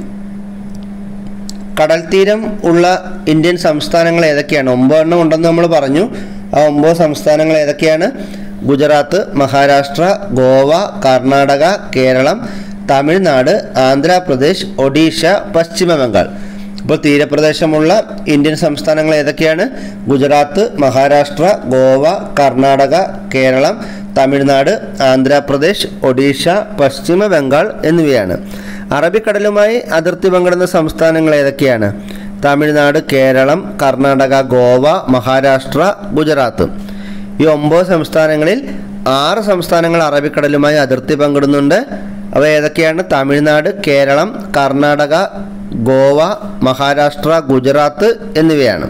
കടൽ തീരം ഉള്ള ഇന്ത്യൻ സംസ്ഥാനങ്ങൾ ഏതൊക്കെയാണ്? 9 എണ്ണം ഉണ്ടെന്ന് നമ്മൾ പറഞ്ഞു. ആ 9 സംസ്ഥാനങ്ങൾ ഏതൊക്കെയാണ്? ഗുജറാത്ത്, മഹാരാഷ്ട്ര, ഗോവ, കർണാടക, കേരളം, തമിഴ്നാട്, ആന്ധ്രാപ്രദേശ്, ഒഡീഷ, പശ്ചിമ ബംഗാൾ. ഇപ്പോൾ തീരപ്രദേശമുള്ള ഇന്ത്യൻ സംസ്ഥാനങ്ങൾ ഏതൊക്കെയാണ്? ഗുജറാത്ത്, മഹാരാഷ്ട്ര, ഗോവ, കർണാടക, കേരളം, തമിഴ്നാട്, ആന്ധ്രാപ്രദേശ്, ഒഡീഷ, പശ്ചിമ ബംഗാൾ എന്നിവയാണ്. അറബിക്കടലുമായി അതിർത്തി പങ്കിടുന്ന സംസ്ഥാനങ്ങൾ ഏതൊക്കെയാണ്? തമിഴ്നാട്, കേരളം, കർണാടക, ഗോവ, മഹാരാഷ്ട്ര, ഗുജറാത്ത്. ഈ 9 സംസ്ഥാനങ്ങളിൽ 6 സംസ്ഥാനങ്ങൾ അറബിക്കടലുമായി അതിർത്തി പങ്കിടുന്നുണ്ട്. അവ ഏതൊക്കെയാണ്? തമിഴ്നാട്, കേരളം, കർണാടക, ഗോവ, മഹാരാഷ്ട്ര, ഗുജറാത്ത് എന്നിവയാണ്.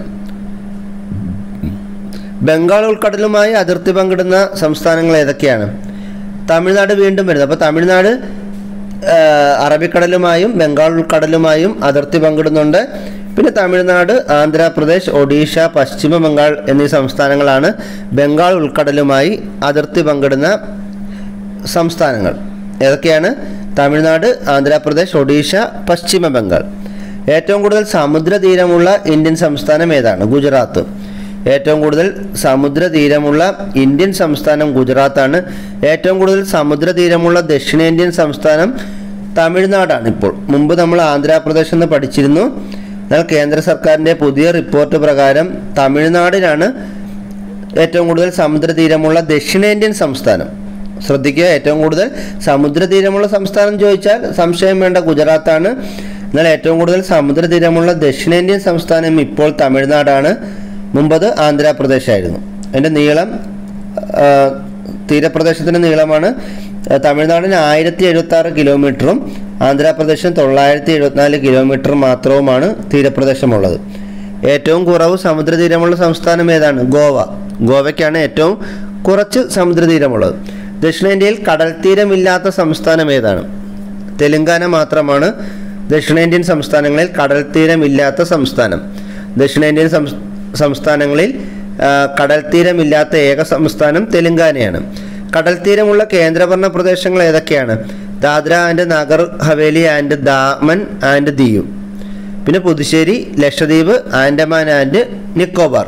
ബംഗാൾ ഉൾക്കടലുമായി അതിർത്തി പങ്കിടുന്ന സംസ്ഥാനങ്ങൾ ഏതൊക്കെയാണ്? തമിഴ്നാട് വീണ്ടും വരുന്നത്. അപ്പോൾ തമിഴ്നാട് അറബിക്കടലുമായും ബംഗാൾ ഉൾക്കടലുമായും അതിർത്തി പങ്കിടുന്നുണ്ട്. പിന്നെ തമിഴ്നാട്, ആന്ധ്രാപ്രദേശ്, ഒഡീഷ, പശ്ചിമ ബംഗാൾ എന്നീ സംസ്ഥാനങ്ങളാണ് ബംഗാൾ ഉൾക്കടലുമായി അതിർത്തി പങ്കിടുന്ന സംസ്ഥാനങ്ങൾ. ഏതൊക്കെയാണ്? തമിഴ്നാട്, ആന്ധ്രാപ്രദേശ്, ഒഡീഷ, പശ്ചിമ ബംഗാൾ. ഏറ്റവും കൂടുതൽ സമുദ്രതീരമുള്ള ഇന്ത്യൻ സംസ്ഥാനം ഏതാണ്? ഗുജറാത്ത്. ഏറ്റവും കൂടുതൽ സമുദ്രതീരമുള്ള ഇന്ത്യൻ സംസ്ഥാനം ഗുജറാത്താണ്. ഏറ്റവും കൂടുതൽ സമുദ്രതീരമുള്ള ദക്ഷിണേന്ത്യൻ സംസ്ഥാനം തമിഴ്നാടാണ്. ഇപ്പോൾ മുമ്പ് നമ്മൾ ആന്ധ്രാപ്രദേശ് എന്ന് പഠിച്ചിരുന്നു. എന്നാൽ കേന്ദ്ര സർക്കാരിൻ്റെ പുതിയ റിപ്പോർട്ട് പ്രകാരം തമിഴ്നാടിനാണ് ഏറ്റവും കൂടുതൽ സമുദ്രതീരമുള്ള ദക്ഷിണേന്ത്യൻ സംസ്ഥാനം. ശ്രദ്ധിക്കുക, ഏറ്റവും കൂടുതൽ സമുദ്രതീരമുള്ള സംസ്ഥാനം ചോദിച്ചാൽ സംശയം വേണ്ട, ഗുജറാത്താണ്. എന്നാൽ ഏറ്റവും കൂടുതൽ സമുദ്രതീരമുള്ള ദക്ഷിണേന്ത്യൻ സംസ്ഥാനം ഇപ്പോൾ തമിഴ്നാടാണ്. മുമ്പത് ആന്ധ്രാപ്രദേശായിരുന്നു. അതിൻ്റെ നീളം, തീരപ്രദേശത്തിൻ്റെ നീളമാണ് തമിഴ്നാടിന് 1076 കിലോമീറ്ററും ആന്ധ്രാപ്രദേശിന് 974 കിലോമീറ്റർ മാത്രവുമാണ് തീരപ്രദേശമുള്ളത്. ഏറ്റവും കുറവ് സമുദ്രതീരമുള്ള സംസ്ഥാനം ഏതാണ്? ഗോവ. ഗോവയ്ക്കാണ് ഏറ്റവും കുറച്ച് സമുദ്രതീരമുള്ളത്. ദക്ഷിണേന്ത്യയിൽ കടൽ തീരമില്ലാത്ത സംസ്ഥാനം ഏതാണ്? തെലുങ്കാന മാത്രമാണ് ദക്ഷിണേന്ത്യൻ സംസ്ഥാനങ്ങളിൽ കടൽ തീരമില്ലാത്ത സംസ്ഥാനം. ദക്ഷിണേന്ത്യൻ സംസ്ഥാനങ്ങളിൽ കടൽ തീരമില്ലാത്ത ഏക സംസ്ഥാനം തെലങ്കാനയാണ്. കടൽ തീരമുള്ള കേന്ദ്രഭരണ പ്രദേശങ്ങൾ ഏതൊക്കെയാണ്? Dadra and Nagar Haveli and Daman and Diu. പിന്നെ പുതുശ്ശേരി, ലക്ഷദ്വീപ്, ആൻഡമാൻ ആൻഡ് നിക്കോബാർ.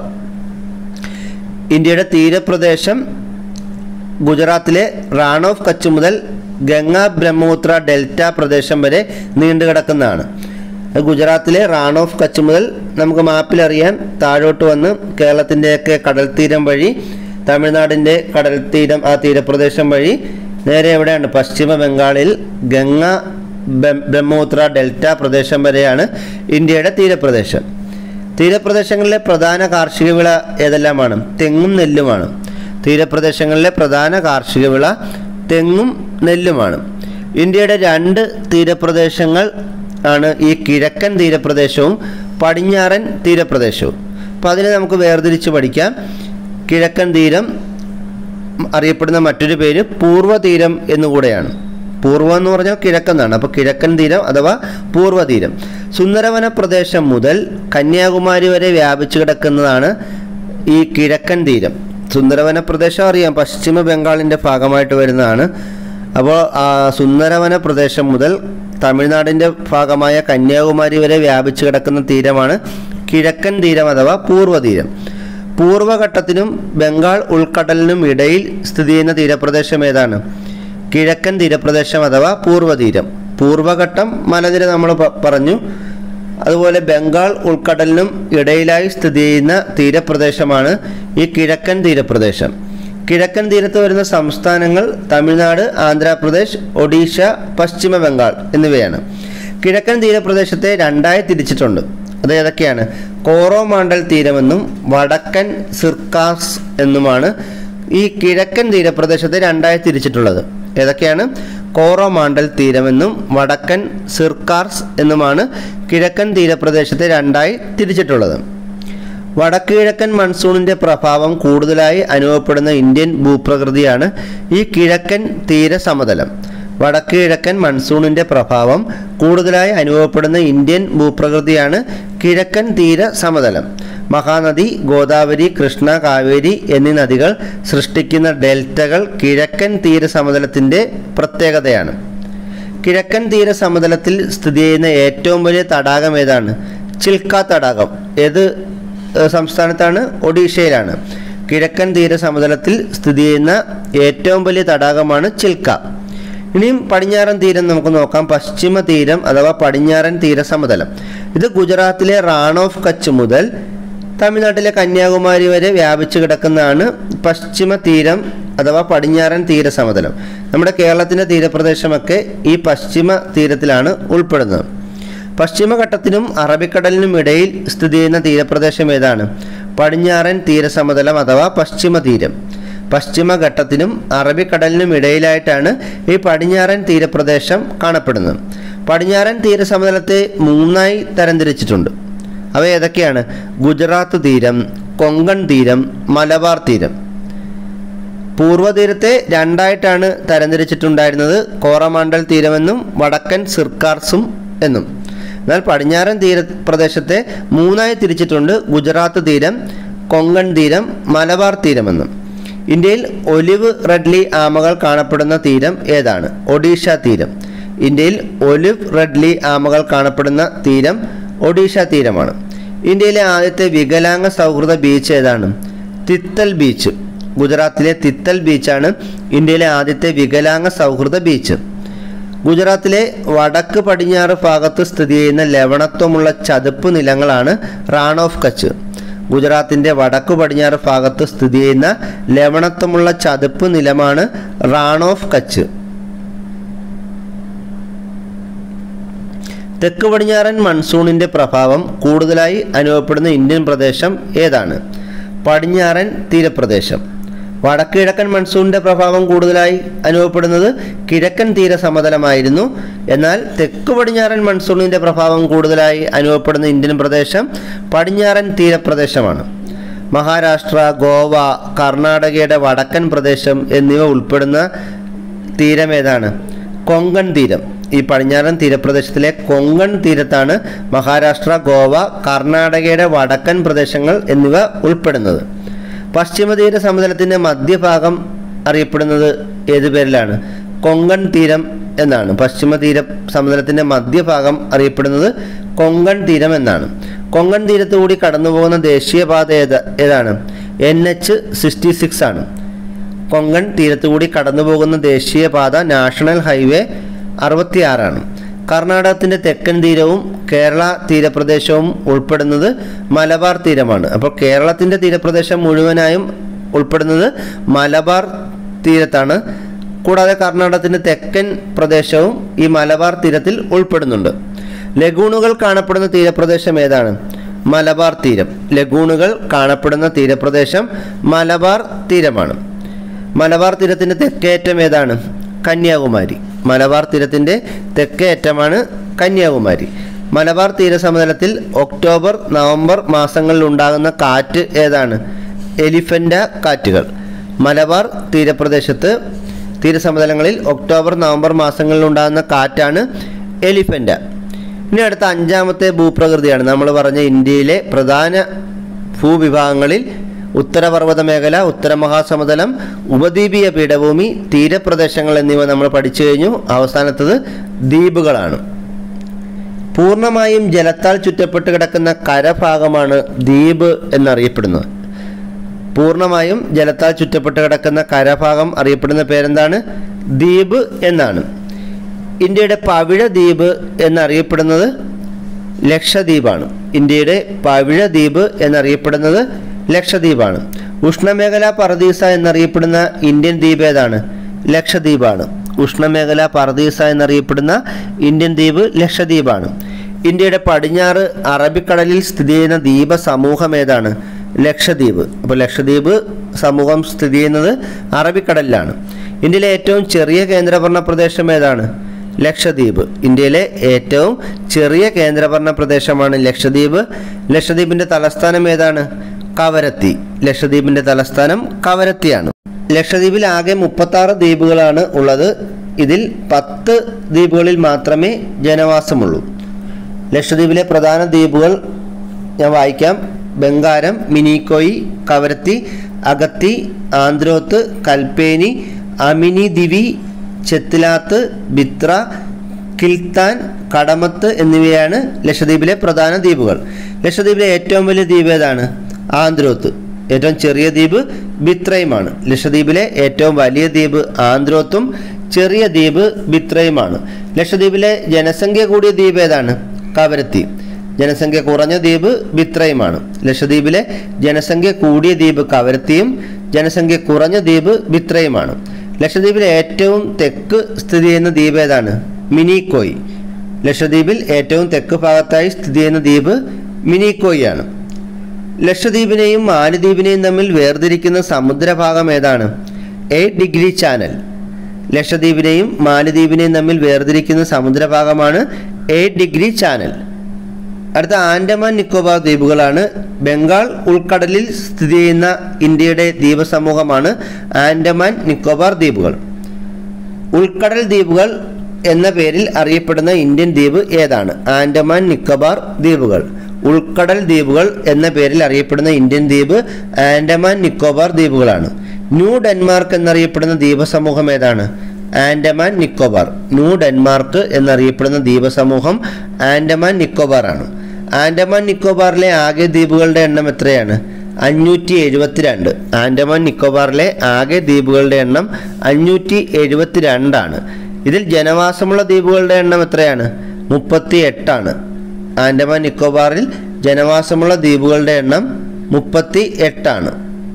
ഇന്ത്യയുടെ തീരപ്രദേശം ഗുജറാത്തിലെ റാൺ ഓഫ് കച്ച് മുതൽ ഗംഗ ബ്രഹ്മപുത്ര ഡെൽറ്റ പ്രദേശം വരെ നീണ്ടുകിടക്കുന്നതാണ്. ഗുജറാത്തിലെ റാൺ ഓഫ് കച്ച് മുതൽ നമുക്ക് മാപ്പിലറിയാൻ താഴോട്ട് വന്ന് കേരളത്തിൻ്റെയൊക്കെ കടൽ തീരം വഴി തമിഴ്നാടിൻ്റെ കടൽ തീരം ആ തീരപ്രദേശം വഴി നേരെ എവിടെയാണ്? പശ്ചിമ ബംഗാളിൽ ഗംഗ ബ്രഹ്മപുത്ര ഡെൽറ്റ പ്രദേശം വരെയാണ് ഇന്ത്യയുടെ തീരപ്രദേശം. തീരപ്രദേശങ്ങളിലെ പ്രധാന കാർഷിക വിള ഏതെല്ലാമാണ്? തെങ്ങും നെല്ലുമാണ്. തീരപ്രദേശങ്ങളിലെ പ്രധാന കാർഷിക വിള തെങ്ങും നെല്ലുമാണ്. ഇന്ത്യയുടെ 2 തീരപ്രദേശങ്ങൾ ആണ് ഈ കിഴക്കൻ തീരപ്രദേശവും പടിഞ്ഞാറൻ തീരപ്രദേശവും. അപ്പോൾ അതിനെ നമുക്ക് വേർതിരിച്ച് പഠിക്കാം. കിഴക്കൻ തീരം അറിയപ്പെടുന്ന മറ്റൊരു പേര് പൂർവ്വതീരം എന്നുകൂടെയാണ്. പൂർവ്വം എന്ന് പറഞ്ഞാൽ കിഴക്കെന്നാണ്. അപ്പോൾ കിഴക്കൻ തീരം അഥവാ പൂർവ്വതീരം. സുന്ദരവന പ്രദേശം മുതൽ കന്യാകുമാരി വരെ വ്യാപിച്ചു കിടക്കുന്നതാണ് ഈ കിഴക്കൻ തീരം. സുന്ദരവന പ്രദേശം അറിയാം, പശ്ചിമ ബംഗാളിൻ്റെ ഭാഗമായിട്ട് വരുന്നതാണ്. അപ്പോൾ സുന്ദരവന പ്രദേശം മുതൽ തമിഴ്നാടിൻ്റെ ഭാഗമായ കന്യാകുമാരി വരെ വ്യാപിച്ചു കിടക്കുന്ന തീരമാണ് കിഴക്കൻ തീരം അഥവാ പൂർവ്വതീരം. പൂർവ്വഘട്ടത്തിനും ബംഗാൾ ഉൾക്കടലിനും ഇടയിൽ സ്ഥിതി ചെയ്യുന്ന തീരപ്രദേശം ഏതാണ്? കിഴക്കൻ തീരപ്രദേശം അഥവാ പൂർവ്വതീരം. പൂർവ്വഘട്ടം മലനിര നമ്മൾ പറഞ്ഞു. അതുപോലെ ബംഗാൾ ഉൾക്കടലിനും ഇടയിലായി സ്ഥിതി ചെയ്യുന്ന തീരപ്രദേശമാണ് ഈ കിഴക്കൻ തീരപ്രദേശം. കിഴക്കൻ തീരത്ത് വരുന്ന സംസ്ഥാനങ്ങൾ തമിഴ്നാട്, ആന്ധ്രാപ്രദേശ്, ഒഡീഷ, പശ്ചിമ ബംഗാൾ എന്നിവയാണ്. കിഴക്കൻ തീരപ്രദേശത്തെ 2ആയി തിരിച്ചിട്ടുണ്ട്. അത് ഏതൊക്കെയാണ്? കോറോമാണ്ടൽ തീരമെന്നും വടക്കൻ സിർക്കാസ് എന്നുമാണ് ഈ കിഴക്കൻ തീരപ്രദേശത്തെ 2ആയി തിരിച്ചിട്ടുള്ളത്. ഏതൊക്കെയാണ്? കോറോമാണ്ടൽ തീരമെന്നും വടക്കൻ സിർക്കാർസ് എന്നുമാണ് കിഴക്കൻ തീരപ്രദേശത്തെ 2ആയി തിരിച്ചിട്ടുള്ളത്. വടക്ക് കിഴക്കൻ മൺസൂണിൻ്റെ പ്രഭാവം കൂടുതലായി അനുഭവപ്പെടുന്ന ഇന്ത്യൻ ഭൂപ്രകൃതിയാണ് ഈ കിഴക്കൻ തീരസമതലം. വടക്ക് കിഴക്കൻ മൺസൂണിൻ്റെ പ്രഭാവം കൂടുതലായി അനുഭവപ്പെടുന്ന ഇന്ത്യൻ ഭൂപ്രകൃതിയാണ് കിഴക്കൻ തീര സമതലം. മഹാനദി, ഗോദാവരി, കൃഷ്ണ, കാവേരി എന്നീ നദികൾ സൃഷ്ടിക്കുന്ന ഡെൽറ്റകൾ കിഴക്കൻ തീരസമതലത്തിൻ്റെ പ്രത്യേകതയാണ്. കിഴക്കൻ തീരസമതലത്തിൽ സ്ഥിതി ചെയ്യുന്ന ഏറ്റവും വലിയ തടാകം ഏതാണ്? ചിൽക്ക തടാകം. ഏത് സംസ്ഥാനത്താണ്? ഒഡീഷയിലാണ്. കിഴക്കൻ തീരസമതലത്തിൽ സ്ഥിതി ചെയ്യുന്ന ഏറ്റവും വലിയ തടാകമാണ് ചിൽക്ക. ഇനിയും പടിഞ്ഞാറൻ തീരം നമുക്ക് നോക്കാം. പശ്ചിമ തീരം അഥവാ പടിഞ്ഞാറൻ തീരസമതലം. ഇത് ഗുജറാത്തിലെ റാൺ ഓഫ് കച്ച് മുതൽ തമിഴ്നാട്ടിലെ കന്യാകുമാരി വരെ വ്യാപിച്ചു കിടക്കുന്നതാണ് പശ്ചിമ തീരം അഥവാ പടിഞ്ഞാറൻ തീരസമതലം. നമ്മുടെ കേരളത്തിൻ്റെ തീരപ്രദേശമൊക്കെ ഈ പശ്ചിമ തീരത്തിലാണ് ഉൾപ്പെടുന്നത്. പശ്ചിമഘട്ടത്തിനും അറബിക്കടലിനും ഇടയിൽ സ്ഥിതി ചെയ്യുന്ന തീരപ്രദേശം ഏതാണ്? പടിഞ്ഞാറൻ തീരസമതലം അഥവാ പശ്ചിമ തീരം. പശ്ചിമഘട്ടത്തിനും അറബിക്കടലിനും ഇടയിലായിട്ടാണ് ഈ പടിഞ്ഞാറൻ തീരപ്രദേശം കാണപ്പെടുന്നത്. പടിഞ്ഞാറൻ തീരസമതലത്തെ 3ആയി തരംതിരിച്ചിട്ടുണ്ട്. അവ ഏതൊക്കെയാണ്? ഗുജറാത്ത് തീരം, കൊങ്കൺ തീരം, മലബാർ തീരം. പൂർവ്വതീരത്തെ 2ആയിട്ടാണ് തരംതിരിച്ചിട്ടുണ്ടായിരുന്നത്, കോറമാണ്ടൽ തീരമെന്നും വടക്കൻ സിർക്കാർസും എന്നും. എന്നാൽ പടിഞ്ഞാറൻ തീരപ്രദേശത്തെ 3ആയി തിരിച്ചിട്ടുണ്ട്, ഗുജറാത്ത് തീരം, കൊങ്കൺ തീരം, മലബാർ തീരമെന്നും. ഇന്ത്യയിൽ ഒലിവ് റെഡ്ലി ആമകൾ കാണപ്പെടുന്ന തീരം ഏതാണ്? ഒഡീഷ തീരം. ഇന്ത്യയിൽ ഒലിവ് റെഡ്ലി ആമകൾ കാണപ്പെടുന്ന തീരം ഒഡീഷ തീരമാണ്. ഇന്ത്യയിലെ ആദ്യത്തെ വികലാംഗ സൗഹൃദ ബീച്ച് ഏതാണ്? തിത്തൽ ബീച്ച്. ഗുജറാത്തിലെ തിത്തൽ ബീച്ചാണ് ഇന്ത്യയിലെ ആദ്യത്തെ വികലാംഗ സൗഹൃദ ബീച്ച്. ഗുജറാത്തിലെ വടക്ക് പടിഞ്ഞാറ് ഭാഗത്ത് സ്ഥിതി ചെയ്യുന്ന ലവണത്വമുള്ള ചതുപ്പ് നിലങ്ങളാണ് റാൺ ഓഫ് കച്ച്. ഗുജറാത്തിൻ്റെ വടക്കു പടിഞ്ഞാറ് ഭാഗത്ത് സ്ഥിതി ചെയ്യുന്ന ലവണത്വമുള്ള ചതുപ്പ് നിലമാണ് റാൺ ഓഫ് കച്ച്. തെക്ക് പടിഞ്ഞാറൻ മൺസൂണിൻ്റെ പ്രഭാവം കൂടുതലായി അനുഭവപ്പെടുന്ന ഇന്ത്യൻ പ്രദേശം ഏതാണ്? പടിഞ്ഞാറൻ തീരപ്രദേശം. വടക്ക് കിഴക്കൻ മൺസൂണിൻ്റെ പ്രഭാവം കൂടുതലായി അനുഭവപ്പെടുന്നത് കിഴക്കൻ തീരസമതലമായിരുന്നു. എന്നാൽ തെക്ക് പടിഞ്ഞാറൻ മൺസൂണിൻ്റെ പ്രഭാവം കൂടുതലായി അനുഭവപ്പെടുന്ന ഇന്ത്യൻ പ്രദേശം പടിഞ്ഞാറൻ തീരപ്രദേശമാണ്. മഹാരാഷ്ട്ര, ഗോവ, കർണാടകയുടെ വടക്കൻ പ്രദേശം എന്നിവ ഉൾപ്പെടുന്ന തീരം ഏതാണ്? കൊങ്കൺ തീരം. ഈ പടിഞ്ഞാറൻ തീരപ്രദേശത്തിലെ കൊങ്കൺ തീരത്താണ് മഹാരാഷ്ട്ര, ഗോവ, കർണാടകയുടെ വടക്കൻ പ്രദേശങ്ങൾ എന്നിവ ഉൾപ്പെടുന്നത്. പശ്ചിമ തീര സമതലത്തിൻ്റെ മധ്യഭാഗം അറിയപ്പെടുന്നത് ഏത് പേരിലാണ്? കൊങ്കൺ തീരം എന്നാണ്. പശ്ചിമ തീര സമതലത്തിൻ്റെ മധ്യഭാഗം അറിയപ്പെടുന്നത് കൊങ്കൺ തീരം എന്നാണ്. കൊങ്കൺ തീരത്തുകൂടി കടന്നുപോകുന്ന ദേശീയപാത ഏതാണ്? NH-66 ആണ്. കൊങ്കൺ തീരത്തുകൂടി കടന്നുപോകുന്ന ദേശീയപാത നാഷണൽ ഹൈവേ 66 ആണ്. കർണാടകത്തിൻ്റെ തെക്കൻ തീരവും കേരള തീരപ്രദേശവും ഉൾപ്പെടുന്നത് മലബാർ തീരമാണ്. അപ്പോൾ കേരളത്തിൻ്റെ തീരപ്രദേശം മുഴുവനായും ഉൾപ്പെടുന്നത് മലബാർ തീരത്താണ്. കൂടാതെ കർണാടകത്തിൻ്റെ തെക്കൻ പ്രദേശവും ഈ മലബാർ തീരത്തിൽ ഉൾപ്പെടുന്നുണ്ട്. ലഗൂണുകൾ കാണപ്പെടുന്ന തീരപ്രദേശം ഏതാണ്? മലബാർ തീരം. ലഗൂണുകൾ കാണപ്പെടുന്ന തീരപ്രദേശം മലബാർ തീരമാണ്. മലബാർ തീരത്തിൻ്റെ തെക്കേയറ്റം ഏതാണ്? കന്യാകുമാരി. മലബാർ തീരത്തിൻ്റെ തെക്കേയറ്റമാണ് കന്യാകുമാരി. മലബാർ തീരസമതലത്തിൽ ഒക്ടോബർ നവംബർ മാസങ്ങളിൽ ഉണ്ടാകുന്ന കാറ്റ് ഏതാണ്? എലിഫൻ്റ കാറ്റുകൾ. മലബാർ തീരസമതലങ്ങളിൽ ഒക്ടോബർ നവംബർ മാസങ്ങളിൽ ഉണ്ടാകുന്ന കാറ്റാണ് എലിഫൻ്റ. ഇനി അടുത്ത അഞ്ചാമത്തെ ഭൂപ്രകൃതിയാണ്. നമ്മൾ പറഞ്ഞ ഇന്ത്യയിലെ പ്രധാന ഭൂവിഭാഗങ്ങളിൽ ഉത്തരപർവ്വത മേഖല, ഉത്തരമഹാസമതലം, ഉപദ്വീപീയ പീഠഭൂമി, തീരപ്രദേശങ്ങൾ എന്നിവ നമ്മൾ പഠിച്ചു കഴിഞ്ഞു. അവസാനത്തത് ദ്വീപുകളാണ്. പൂർണ്ണമായും ജലത്താൽ ചുറ്റപ്പെട്ട് കിടക്കുന്ന കരഭാഗമാണ് ദ്വീപ് എന്നറിയപ്പെടുന്നത്. പൂർണ്ണമായും ജലത്താൽ ചുറ്റപ്പെട്ട് കിടക്കുന്ന കരഭാഗം അറിയപ്പെടുന്ന പേരെന്താണ്? ദ്വീപ് എന്നാണ്. ഇന്ത്യയുടെ പവിഴ ദ്വീപ് എന്നറിയപ്പെടുന്നത് ലക്ഷദ്വീപാണ്. ഇന്ത്യയുടെ പവിഴ ദ്വീപ് എന്നറിയപ്പെടുന്നത് ലക്ഷദ്വീപാണ്. ഉഷ്ണമേഖലാ പർദീസ എന്നറിയപ്പെടുന്ന ഇന്ത്യൻ ദ്വീപ് ഏതാണ്? ലക്ഷദ്വീപാണ്. ഉഷ്ണമേഖലാ പർദീസ എന്നറിയപ്പെടുന്ന ഇന്ത്യൻ ദ്വീപ് ലക്ഷദ്വീപാണ്. ഇന്ത്യയുടെ പടിഞ്ഞാറ് അറബിക്കടലിൽ സ്ഥിതി ചെയ്യുന്ന ദ്വീപ സമൂഹം ഏതാണ്? ലക്ഷദ്വീപ്. അപ്പോൾ ലക്ഷദ്വീപ് സമൂഹം സ്ഥിതി ചെയ്യുന്നത് അറബിക്കടലിലാണ്. ഇന്ത്യയിലെ ഏറ്റവും ചെറിയ കേന്ദ്രഭരണ പ്രദേശം ഏതാണ്? ലക്ഷദ്വീപ്. ഇന്ത്യയിലെ ഏറ്റവും ചെറിയ കേന്ദ്രഭരണ പ്രദേശമാണ് ലക്ഷദ്വീപ്. ലക്ഷദ്വീപിൻ്റെ തലസ്ഥാനം ഏതാണ്? കവരത്തി. ലക്ഷദ്വീപിൻ്റെ തലസ്ഥാനം കവരത്തിയാണ്. ലക്ഷദ്വീപിൽ ആകെ 36 ദ്വീപുകളാണ് ഉള്ളത്. ഇതിൽ 10 ദ്വീപുകളിൽ മാത്രമേ ജനവാസമുള്ളൂ. ലക്ഷദ്വീപിലെ പ്രധാന ദ്വീപുകൾ ഞാൻ വായിക്കാം. ബംഗാരം, മിനിക്കോയി, കവരത്തി, അഗത്തി, ആന്ത്രോത്ത്, കൽപ്പേനി, അമിനി ദിവി, ചെത്തിലാത്ത്, ബിത്ര, കിൽത്താൻ, കടമത്ത് എന്നിവയാണ് ലക്ഷദ്വീപിലെ പ്രധാന ദ്വീപുകൾ. ലക്ഷദ്വീപിലെ ഏറ്റവും വലിയ ദ്വീപ് ഏതാണ്? ആന്ത്രോത്ത്. ഏറ്റവും ചെറിയ ദ്വീപ് ബിത്രയുമാണ്. ലക്ഷദ്വീപിലെ ഏറ്റവും വലിയ ദ്വീപ് ആന്ത്രോത്തും ചെറിയ ദ്വീപ് ബിത്രയുമാണ്. ലക്ഷദ്വീപിലെ ജനസംഖ്യ കൂടിയ ദ്വീപ് ഏതാണ്? കവരത്തി. ജനസംഖ്യ കുറഞ്ഞ ദ്വീപ് ബിത്രയുമാണ്. ലക്ഷദ്വീപിലെ ജനസംഖ്യ കൂടിയ ദ്വീപ് കവരത്തിയും ജനസംഖ്യ കുറഞ്ഞ ദ്വീപ് ബിത്രയുമാണ്. ലക്ഷദ്വീപിലെ ഏറ്റവും തെക്ക് സ്ഥിതി ചെയ്യുന്ന ദ്വീപ് ഏതാണ്? മിനിക്കോയി. ലക്ഷദ്വീപിൽ ഏറ്റവും തെക്ക് ഭാഗത്തായി സ്ഥിതി ചെയ്യുന്ന ദ്വീപ് മിനിക്കോയിയാണ്. ലക്ഷദ്വീപിനെയും മാലദ്വീപിനെയും തമ്മിൽ വേർതിരിക്കുന്ന സമുദ്രഭാഗം ഏതാണ്? 8 ഡിഗ്രി ചാനൽ. ലക്ഷദ്വീപിനെയും മാലദ്വീപിനെയും തമ്മിൽ വേർതിരിക്കുന്ന സമുദ്രഭാഗമാണ് 8 ഡിഗ്രി ചാനൽ. അടുത്ത ആൻഡമാൻ നിക്കോബാർ ദ്വീപുകളാണ്. ബംഗാൾ ഉൾക്കടലിൽ സ്ഥിതി ചെയ്യുന്ന ഇന്ത്യയുടെ ദ്വീപസമൂഹമാണ് ആൻഡമാൻ നിക്കോബാർ ദ്വീപുകൾ. ഉൾക്കടൽ ദ്വീപുകൾ എന്ന പേരിൽ അറിയപ്പെടുന്ന ഇന്ത്യൻ ദ്വീപ് ഏതാണ്? ആൻഡമാൻ നിക്കോബാർ ദ്വീപുകൾ. ഉൾക്കടൽ ദ്വീപുകൾ എന്ന പേരിൽ അറിയപ്പെടുന്ന ഇന്ത്യൻ ദ്വീപ് ആൻഡമാൻ നിക്കോബാർ ദ്വീപുകളാണ്. ന്യൂ ഡെൻമാർക്ക് എന്നറിയപ്പെടുന്ന ദ്വീപസമൂഹം ഏതാണ്? ആൻഡമാൻ നിക്കോബാർ. ന്യൂ ഡെൻമാർക്ക് എന്നറിയപ്പെടുന്ന ദ്വീപസമൂഹം ആൻഡമാൻ നിക്കോബാർ ആണ്. ആൻഡമാൻ നിക്കോബാറിലെ ആകെ ദ്വീപുകളുടെ എണ്ണം എത്രയാണ്? 572. ആൻഡമാൻ നിക്കോബാറിലെ ആകെ ദ്വീപുകളുടെ എണ്ണം 572 ആണ്. ഇതിൽ ജനവാസമുള്ള ദ്വീപുകളുടെ എണ്ണം എത്രയാണ്? 38 ആണ്. ആൻഡമാൻ നിക്കോബാറിൽ ജനവാസമുള്ള ദ്വീപുകളുടെ എണ്ണം 38 ആണ്.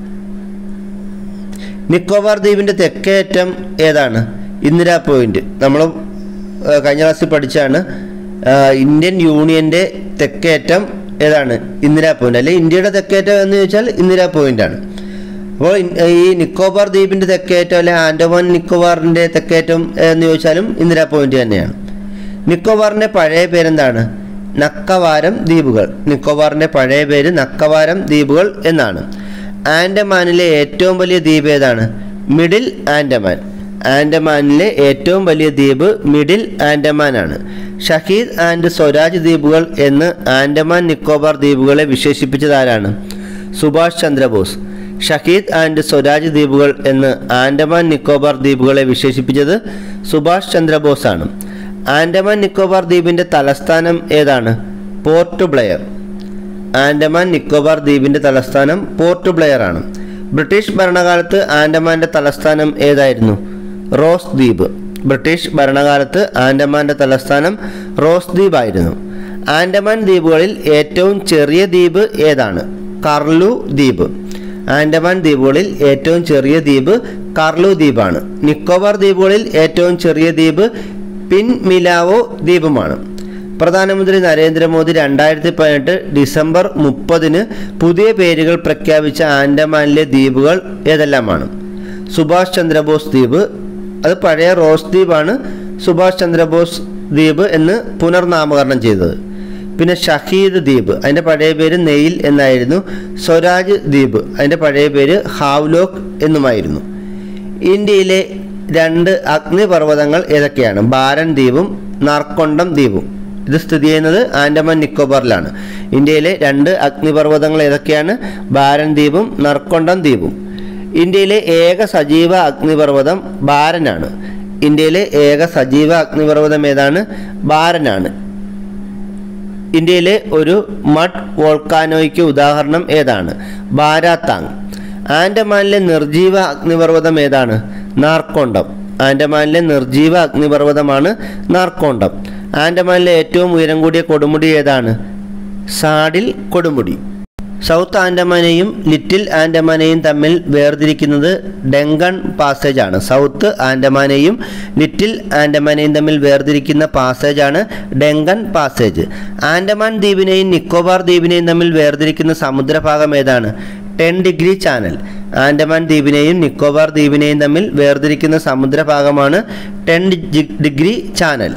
നിക്കോബാർ ദ്വീപിൻ്റെ തെക്കേയറ്റം ഏതാണ്? ഇന്ദിരാ പോയിന്റ്. നമ്മൾ കഴിഞ്ഞ ക്ലാസ്സിൽ പഠിച്ചാണ്. ഇന്ത്യൻ യൂണിയൻ്റെ തെക്കേയറ്റം ഏതാണ്? ഇന്ദിരാ പോയിന്റ്. അല്ലെ ഇന്ത്യയുടെ തെക്കേയറ്റം എന്ന് ചോദിച്ചാൽ ഇന്ദിരാ പോയിന്റാണ്. അപ്പോൾ ഈ നിക്കോബാർ ദ്വീപിൻ്റെ തെക്കേയറ്റം അല്ലെ ആൻഡമാൻ നിക്കോബാറിൻ്റെ തെക്കേയറ്റം എന്ന് ചോദിച്ചാലും ഇന്ദിരാ പോയിന്റ് തന്നെയാണ്. നിക്കോബാറിൻ്റെ പഴയ പേരെന്താണ്? നക്കവാരം ദ്വീപുകൾ. നിക്കോബാറിൻ്റെ പഴയ പേര് നക്കവാരം ദ്വീപുകൾ എന്നാണ്. ആൻഡമാനിലെ ഏറ്റവും വലിയ ദ്വീപ് ഏതാണ്? മിഡിൽ ആൻഡമാൻ. ആൻഡമാനിലെ ഏറ്റവും വലിയ ദ്വീപ് മിഡിൽ ആൻഡമാൻ ആണ്. ഷഹീദ് ആൻഡ് സ്വരാജ് ദ്വീപുകൾ എന്ന് ആൻഡമാൻ നിക്കോബാർ ദ്വീപുകളെ വിശേഷിപ്പിച്ചതാരാണ്? സുഭാഷ് ചന്ദ്രബോസ്. ഷഹീദ് ആൻഡ് സ്വരാജ് ദ്വീപുകൾ എന്ന് ആൻഡമാൻ നിക്കോബാർ ദ്വീപുകളെ വിശേഷിപ്പിച്ചത് സുഭാഷ് ചന്ദ്രബോസ് ആണ്. ആൻഡമാൻ നിക്കോബാർ ദ്വീപിൻ്റെ തലസ്ഥാനം ഏതാണ്? പോർട്ട് ബ്ലെയർ. ആൻഡമാൻ നിക്കോബാർ ദ്വീപിൻ്റെ തലസ്ഥാനം പോർട്ട് ബ്ലെയർ ആണ്. ബ്രിട്ടീഷ് ഭരണകാലത്ത് ആൻഡമാൻ്റെ തലസ്ഥാനം ഏതായിരുന്നു? റോസ് ദ്വീപ്. ബ്രിട്ടീഷ് ഭരണകാലത്ത് ആൻഡമാൻ്റെ തലസ്ഥാനം റോസ് ദ്വീപ് ആയിരുന്നു. ആൻഡമാൻ ദ്വീപുകളിൽ ഏറ്റവും ചെറിയ ദ്വീപ് ഏതാണ്? കർലു ദ്വീപ്. ആൻഡമാൻ ദ്വീപുകളിൽ ഏറ്റവും ചെറിയ ദ്വീപ് കർലു ദ്വീപാണ്. നിക്കോബാർ ദ്വീപുകളിൽ ഏറ്റവും ചെറിയ ദ്വീപ് പിൻമിലാവോ ദ്വീപുമാണ്. പ്രധാനമന്ത്രി നരേന്ദ്രമോദി 2018 ഡിസംബർ 30 പുതിയ പേരുകൾ പ്രഖ്യാപിച്ച ആൻഡമാനിലെ ദ്വീപുകൾ ഏതെല്ലാമാണ്? സുഭാഷ് ചന്ദ്രബോസ് ദ്വീപ്, അത് പഴയ റോസ് ദ്വീപാണ് സുഭാഷ് ചന്ദ്രബോസ് ദ്വീപ് എന്ന് പുനർനാമകരണം ചെയ്തത്. പിന്നെ ഷഹീദ് ദ്വീപ്, അതിൻ്റെ പഴയ പേര് നെയിൽ എന്നായിരുന്നു. സ്വരാജ് ദ്വീപ്, അതിൻ്റെ പഴയ പേര് ഹാവ്ലോക്ക് എന്നുമായിരുന്നു. ഇന്ത്യയിലെ 2 അഗ്നിപർവ്വതങ്ങൾ ഏതൊക്കെയാണ്? ബാരൻ ദ്വീപും നർക്കൊണ്ടം ദ്വീപും. ഇത് സ്ഥിതി ചെയ്യുന്നത് ആൻഡമാൻ നിക്കോബാറിലാണ്. ഇന്ത്യയിലെ 2 അഗ്നിപർവ്വതങ്ങൾ ഏതൊക്കെയാണ്? ബാരൻ ദ്വീപും നർക്കൊണ്ടം ദ്വീപും. ഇന്ത്യയിലെ ഏക സജീവ അഗ്നിപർവ്വതം ബാരനാണ്. ഇന്ത്യയിലെ ഏക സജീവ അഗ്നിപർവ്വതം ഏതാണ്? ബാരനാണ്. ഇന്ത്യയിലെ ഒരു മഡ് വോൾക്കാനോയ്ക്ക് ഉദാഹരണം ഏതാണ്? ബാരാതാങ്. ആൻഡമാനിലെ നിർജീവ അഗ്നിപർവ്വതം ഏതാണ്? നാർക്കൊണ്ടം. ആൻഡമാനിലെ നിർജീവ അഗ്നിപർവ്വതമാണ് നാർക്കൊണ്ടം. ആൻഡമാനിലെ ഏറ്റവും ഉയരം കൂടിയ കൊടുമുടി ഏതാണ്? സാഡിൽ കൊടുമുടി. സൗത്ത് ആൻഡമാനെയും ലിറ്റിൽ ആൻഡമാനെയും തമ്മിൽ വേർതിരിക്കുന്നത് ഡെങ്കൺ പാസേജ് ആണ്. സൗത്ത് ആൻഡമാനെയും ലിറ്റിൽ ആൻഡമാനെയും തമ്മിൽ വേർതിരിക്കുന്ന പാസേജാണ് ഡെങ്കൺ പാസേജ്. ആൻഡമാൻ ദ്വീപിനെയും നിക്കോബാർ ദ്വീപിനെയും തമ്മിൽ വേർതിരിക്കുന്ന സമുദ്രഭാഗം ഏതാണ്? 10 ഡിഗ്രി ചാനൽ. ആൻഡമാൻ ദ്വീപിനെയും നിക്കോബാർ ദ്വീപിനെയും തമ്മിൽ വേർതിരിക്കുന്ന സമുദ്രഭാഗമാണ് 10 ഡിഗ്രി ചാനൽ.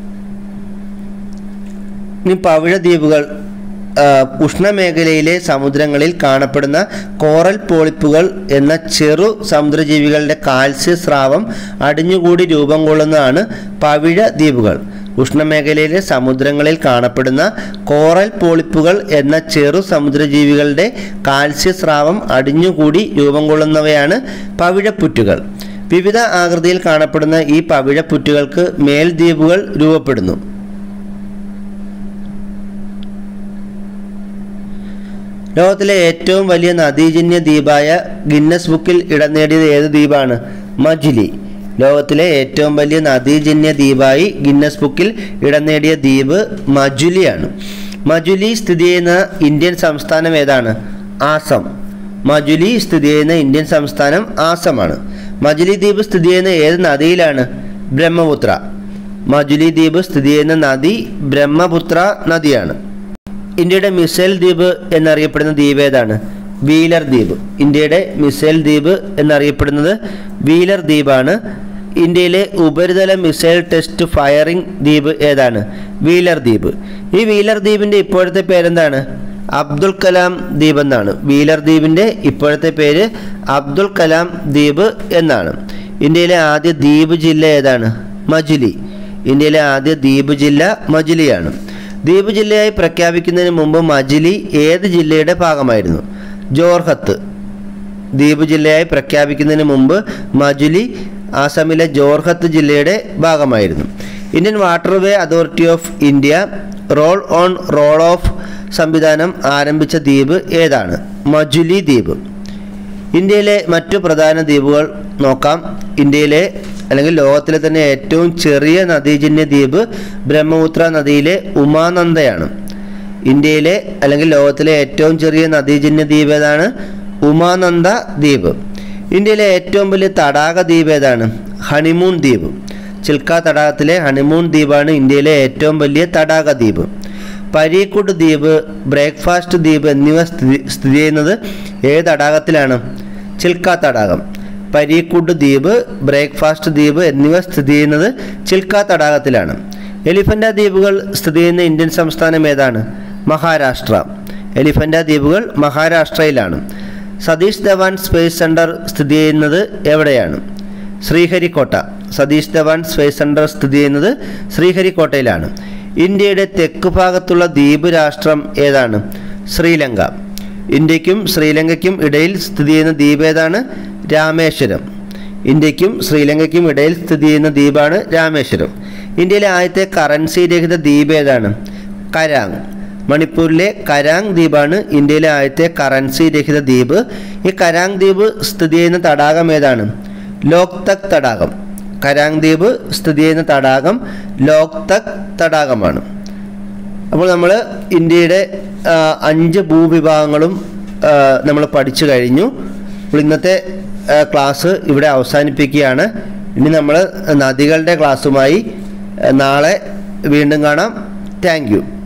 ഇനി പവിഴ ദ്വീപുകൾ. ഉഷ്ണമേഖലയിലെ സമുദ്രങ്ങളിൽ കാണപ്പെടുന്ന കോറൽ പോളിപ്പുകൾ എന്ന ചെറു സമുദ്രജീവികളുടെ കാൽസ്യ സ്രാവം അടിഞ്ഞുകൂടി രൂപം കൊള്ളുന്നതാണ് പവിഴ ദ്വീപുകൾ. ഉഷ്ണമേഖലയിലെ സമുദ്രങ്ങളിൽ കാണപ്പെടുന്ന കോറൽ പോളിപ്പുകൾ എന്ന ചെറു സമുദ്രജീവികളുടെ കാൽസ്യസ്രാവം അടിഞ്ഞുകൂടി രൂപം കൊള്ളുന്നവയാണ് പവിഴപ്പുറ്റുകൾ. വിവിധ ആകൃതിയിൽ കാണപ്പെടുന്ന ഈ പവിഴപ്പുറ്റുകൾക്ക് മേൽദ്വീപുകൾ രൂപപ്പെടുന്നു. ലോകത്തിലെ ഏറ്റവും വലിയ നദീജന്യ ദ്വീപായ ഗിന്നസ് ബുക്കിൽ ഇടം നേടിയത് ഏത് ദ്വീപാണ്? മജുലി. ലോകത്തിലെ ഏറ്റവും വലിയ നദീജന്യ ദ്വീപായി ഗിന്നസ് ബുക്കിൽ ഇടം നേടിയ ദ്വീപ് മജുലിയാണ്. മജുലി സ്ഥിതി ചെയ്യുന്ന ഇന്ത്യൻ സംസ്ഥാനം ഏതാണ്? ആസം. മജുലി സ്ഥിതി ചെയ്യുന്ന ഇന്ത്യൻ സംസ്ഥാനം ആസമാണ്. മജുലി ദ്വീപ് സ്ഥിതി ചെയ്യുന്ന ഏത് നദിയിലാണ്? ബ്രഹ്മപുത്ര. മജുലി ദ്വീപ് സ്ഥിതി ചെയ്യുന്ന നദി ബ്രഹ്മപുത്ര നദിയാണ്. ഇന്ത്യയുടെ മിസൈൽ ദ്വീപ് എന്നറിയപ്പെടുന്ന ദ്വീപ് ഏതാണ്? വീലർ ദ്വീപ്. ഇന്ത്യയുടെ മിസൈൽ ദ്വീപ് എന്നറിയപ്പെടുന്നത് വീലർ ദ്വീപാണ്. ഇന്ത്യയിലെ ഉപരിതല മിസൈൽ ടെസ്റ്റ് ഫയറിംഗ് ദ്വീപ് ഏതാണ്? വീലർ ദ്വീപ്. ഈ വീലർ ദ്വീപിൻ്റെ ഇപ്പോഴത്തെ പേരെന്താണ്? അബ്ദുൽ കലാം ദ്വീപ് എന്നാണ്. വീലർ ദ്വീപിൻ്റെ ഇപ്പോഴത്തെ പേര് അബ്ദുൽ കലാം ദ്വീപ് എന്നാണ്. ഇന്ത്യയിലെ ആദ്യ ദ്വീപ് ജില്ല ഏതാണ്? മജുലി. ഇന്ത്യയിലെ ആദ്യ ദ്വീപ് ജില്ല മജുലിയാണ്. ദ്വീപ് ജില്ലയായി പ്രഖ്യാപിക്കുന്നതിന് മുമ്പ് മജുലി ഏത് ജില്ലയുടെ ഭാഗമായിരുന്നു? ജോർഹത്ത്. ദ്വീപ് ജില്ലയായി പ്രഖ്യാപിക്കുന്നതിന് മുമ്പ് മജുലി ആസാമിലെ ജോർഹത്ത് ജില്ലയുടെ ഭാഗമായിരുന്നു. Indian waterway authority of India roll on roll off സംവിധാനം ആരംഭിച്ച ദ്വീപ് ഏതാണ്? മജുലി ദ്വീപ്. ഇന്ത്യയിലെ മറ്റു പ്രധാന ദ്വീപുകൾ നോക്കാം. ഇന്ത്യയിലെ അല്ലെങ്കിൽ ലോകത്തിലെ തന്നെ ഏറ്റവും ചെറിയ നദീജന്യ ദ്വീപ് ബ്രഹ്മപുത്ര നദിയിലെ ഉമാനന്ദയാണ്. ഇന്ത്യയിലെ അല്ലെങ്കിൽ ലോകത്തിലെ ഏറ്റവും ചെറിയ നദീജന്യ ദ്വീപ് ഏതാണ്? ഉമാനന്ദ ദ്വീപ്. ഇന്ത്യയിലെ ഏറ്റവും വലിയ തടാക ദ്വീപ് ഏതാണ്? ഹണിമൂൺ ദ്വീപ്. ചിൽക്ക തടാകത്തിലെ ഹണിമൂൺ ദ്വീപാണ് ഇന്ത്യയിലെ ഏറ്റവും വലിയ തടാക ദ്വീപ്. പരീക്കുഡ് ദ്വീപ്, ബ്രേക്ക്ഫാസ്റ്റ് ദ്വീപ് എന്നിവ സ്ഥിതി ചെയ്യുന്നത് ഏത് തടാകത്തിലാണ്? ചിൽക്ക തടാകം. പരീക്കുഡ് ദ്വീപ്, ബ്രേക്ക്ഫാസ്റ്റ് ദ്വീപ് എന്നിവ സ്ഥിതി ചെയ്യുന്നത് ചിൽക്ക തടാകത്തിലാണ്. എലിഫൻ്റ ദ്വീപുകൾ സ്ഥിതി ചെയ്യുന്ന ഇന്ത്യൻ സംസ്ഥാനം ഏതാണ്? മഹാരാഷ്ട്ര. എലിഫൻ്റ ദ്വീപുകൾ മഹാരാഷ്ട്രയിലാണ്. സതീഷ് ധവാൻ സ്പേസ് സെൻറ്റർ സ്ഥിതി ചെയ്യുന്നത് എവിടെയാണ്? ശ്രീഹരിക്കോട്ട. സതീഷ് ധവാൻ സ്പേസ് സെൻറ്റർ സ്ഥിതി ചെയ്യുന്നത് ശ്രീഹരിക്കോട്ടയിലാണ്. ഇന്ത്യയുടെ തെക്ക് ഭാഗത്തുള്ള ദ്വീപ് രാഷ്ട്രം ഏതാണ്? ശ്രീലങ്ക. ഇന്ത്യക്കും ശ്രീലങ്കയ്ക്കും ഇടയിൽ സ്ഥിതി ചെയ്യുന്ന ദ്വീപ് ഏതാണ്? രാമേശ്വരം. ഇന്ത്യക്കും ശ്രീലങ്കയ്ക്കും ഇടയിൽ സ്ഥിതി ചെയ്യുന്ന ദ്വീപാണ് രാമേശ്വരം. ഇന്ത്യയിലെ ആദ്യത്തെ കറൻസി രഹിത ദ്വീപ് ഏതാണ്? കരാങ്. മണിപ്പൂരിലെ കരാങ് ദ്വീപാണ് ഇന്ത്യയിലെ ആദ്യത്തെ കറൻസി രഹിത ദ്വീപ്. ഈ കരാങ് ദ്വീപ് സ്ഥിതി ചെയ്യുന്ന തടാകം ഏതാണ്? ലോക്തക് തടാകം. കരാങ് ദ്വീപ് സ്ഥിതി ചെയ്യുന്ന തടാകം ലോക്തക് തടാകമാണ്. അപ്പോൾ നമ്മൾ ഇന്ത്യയുടെ 5 ഭൂവിഭാഗങ്ങളും നമ്മൾ പഠിച്ചു കഴിഞ്ഞു. അപ്പോൾ ഇന്നത്തെ ക്ലാസ് ഇവിടെ അവസാനിപ്പിക്കുകയാണ്. ഇനി നമ്മൾ നദികളുടെ ക്ലാസ്സുമായി നാളെ വീണ്ടും കാണാം. Thank U.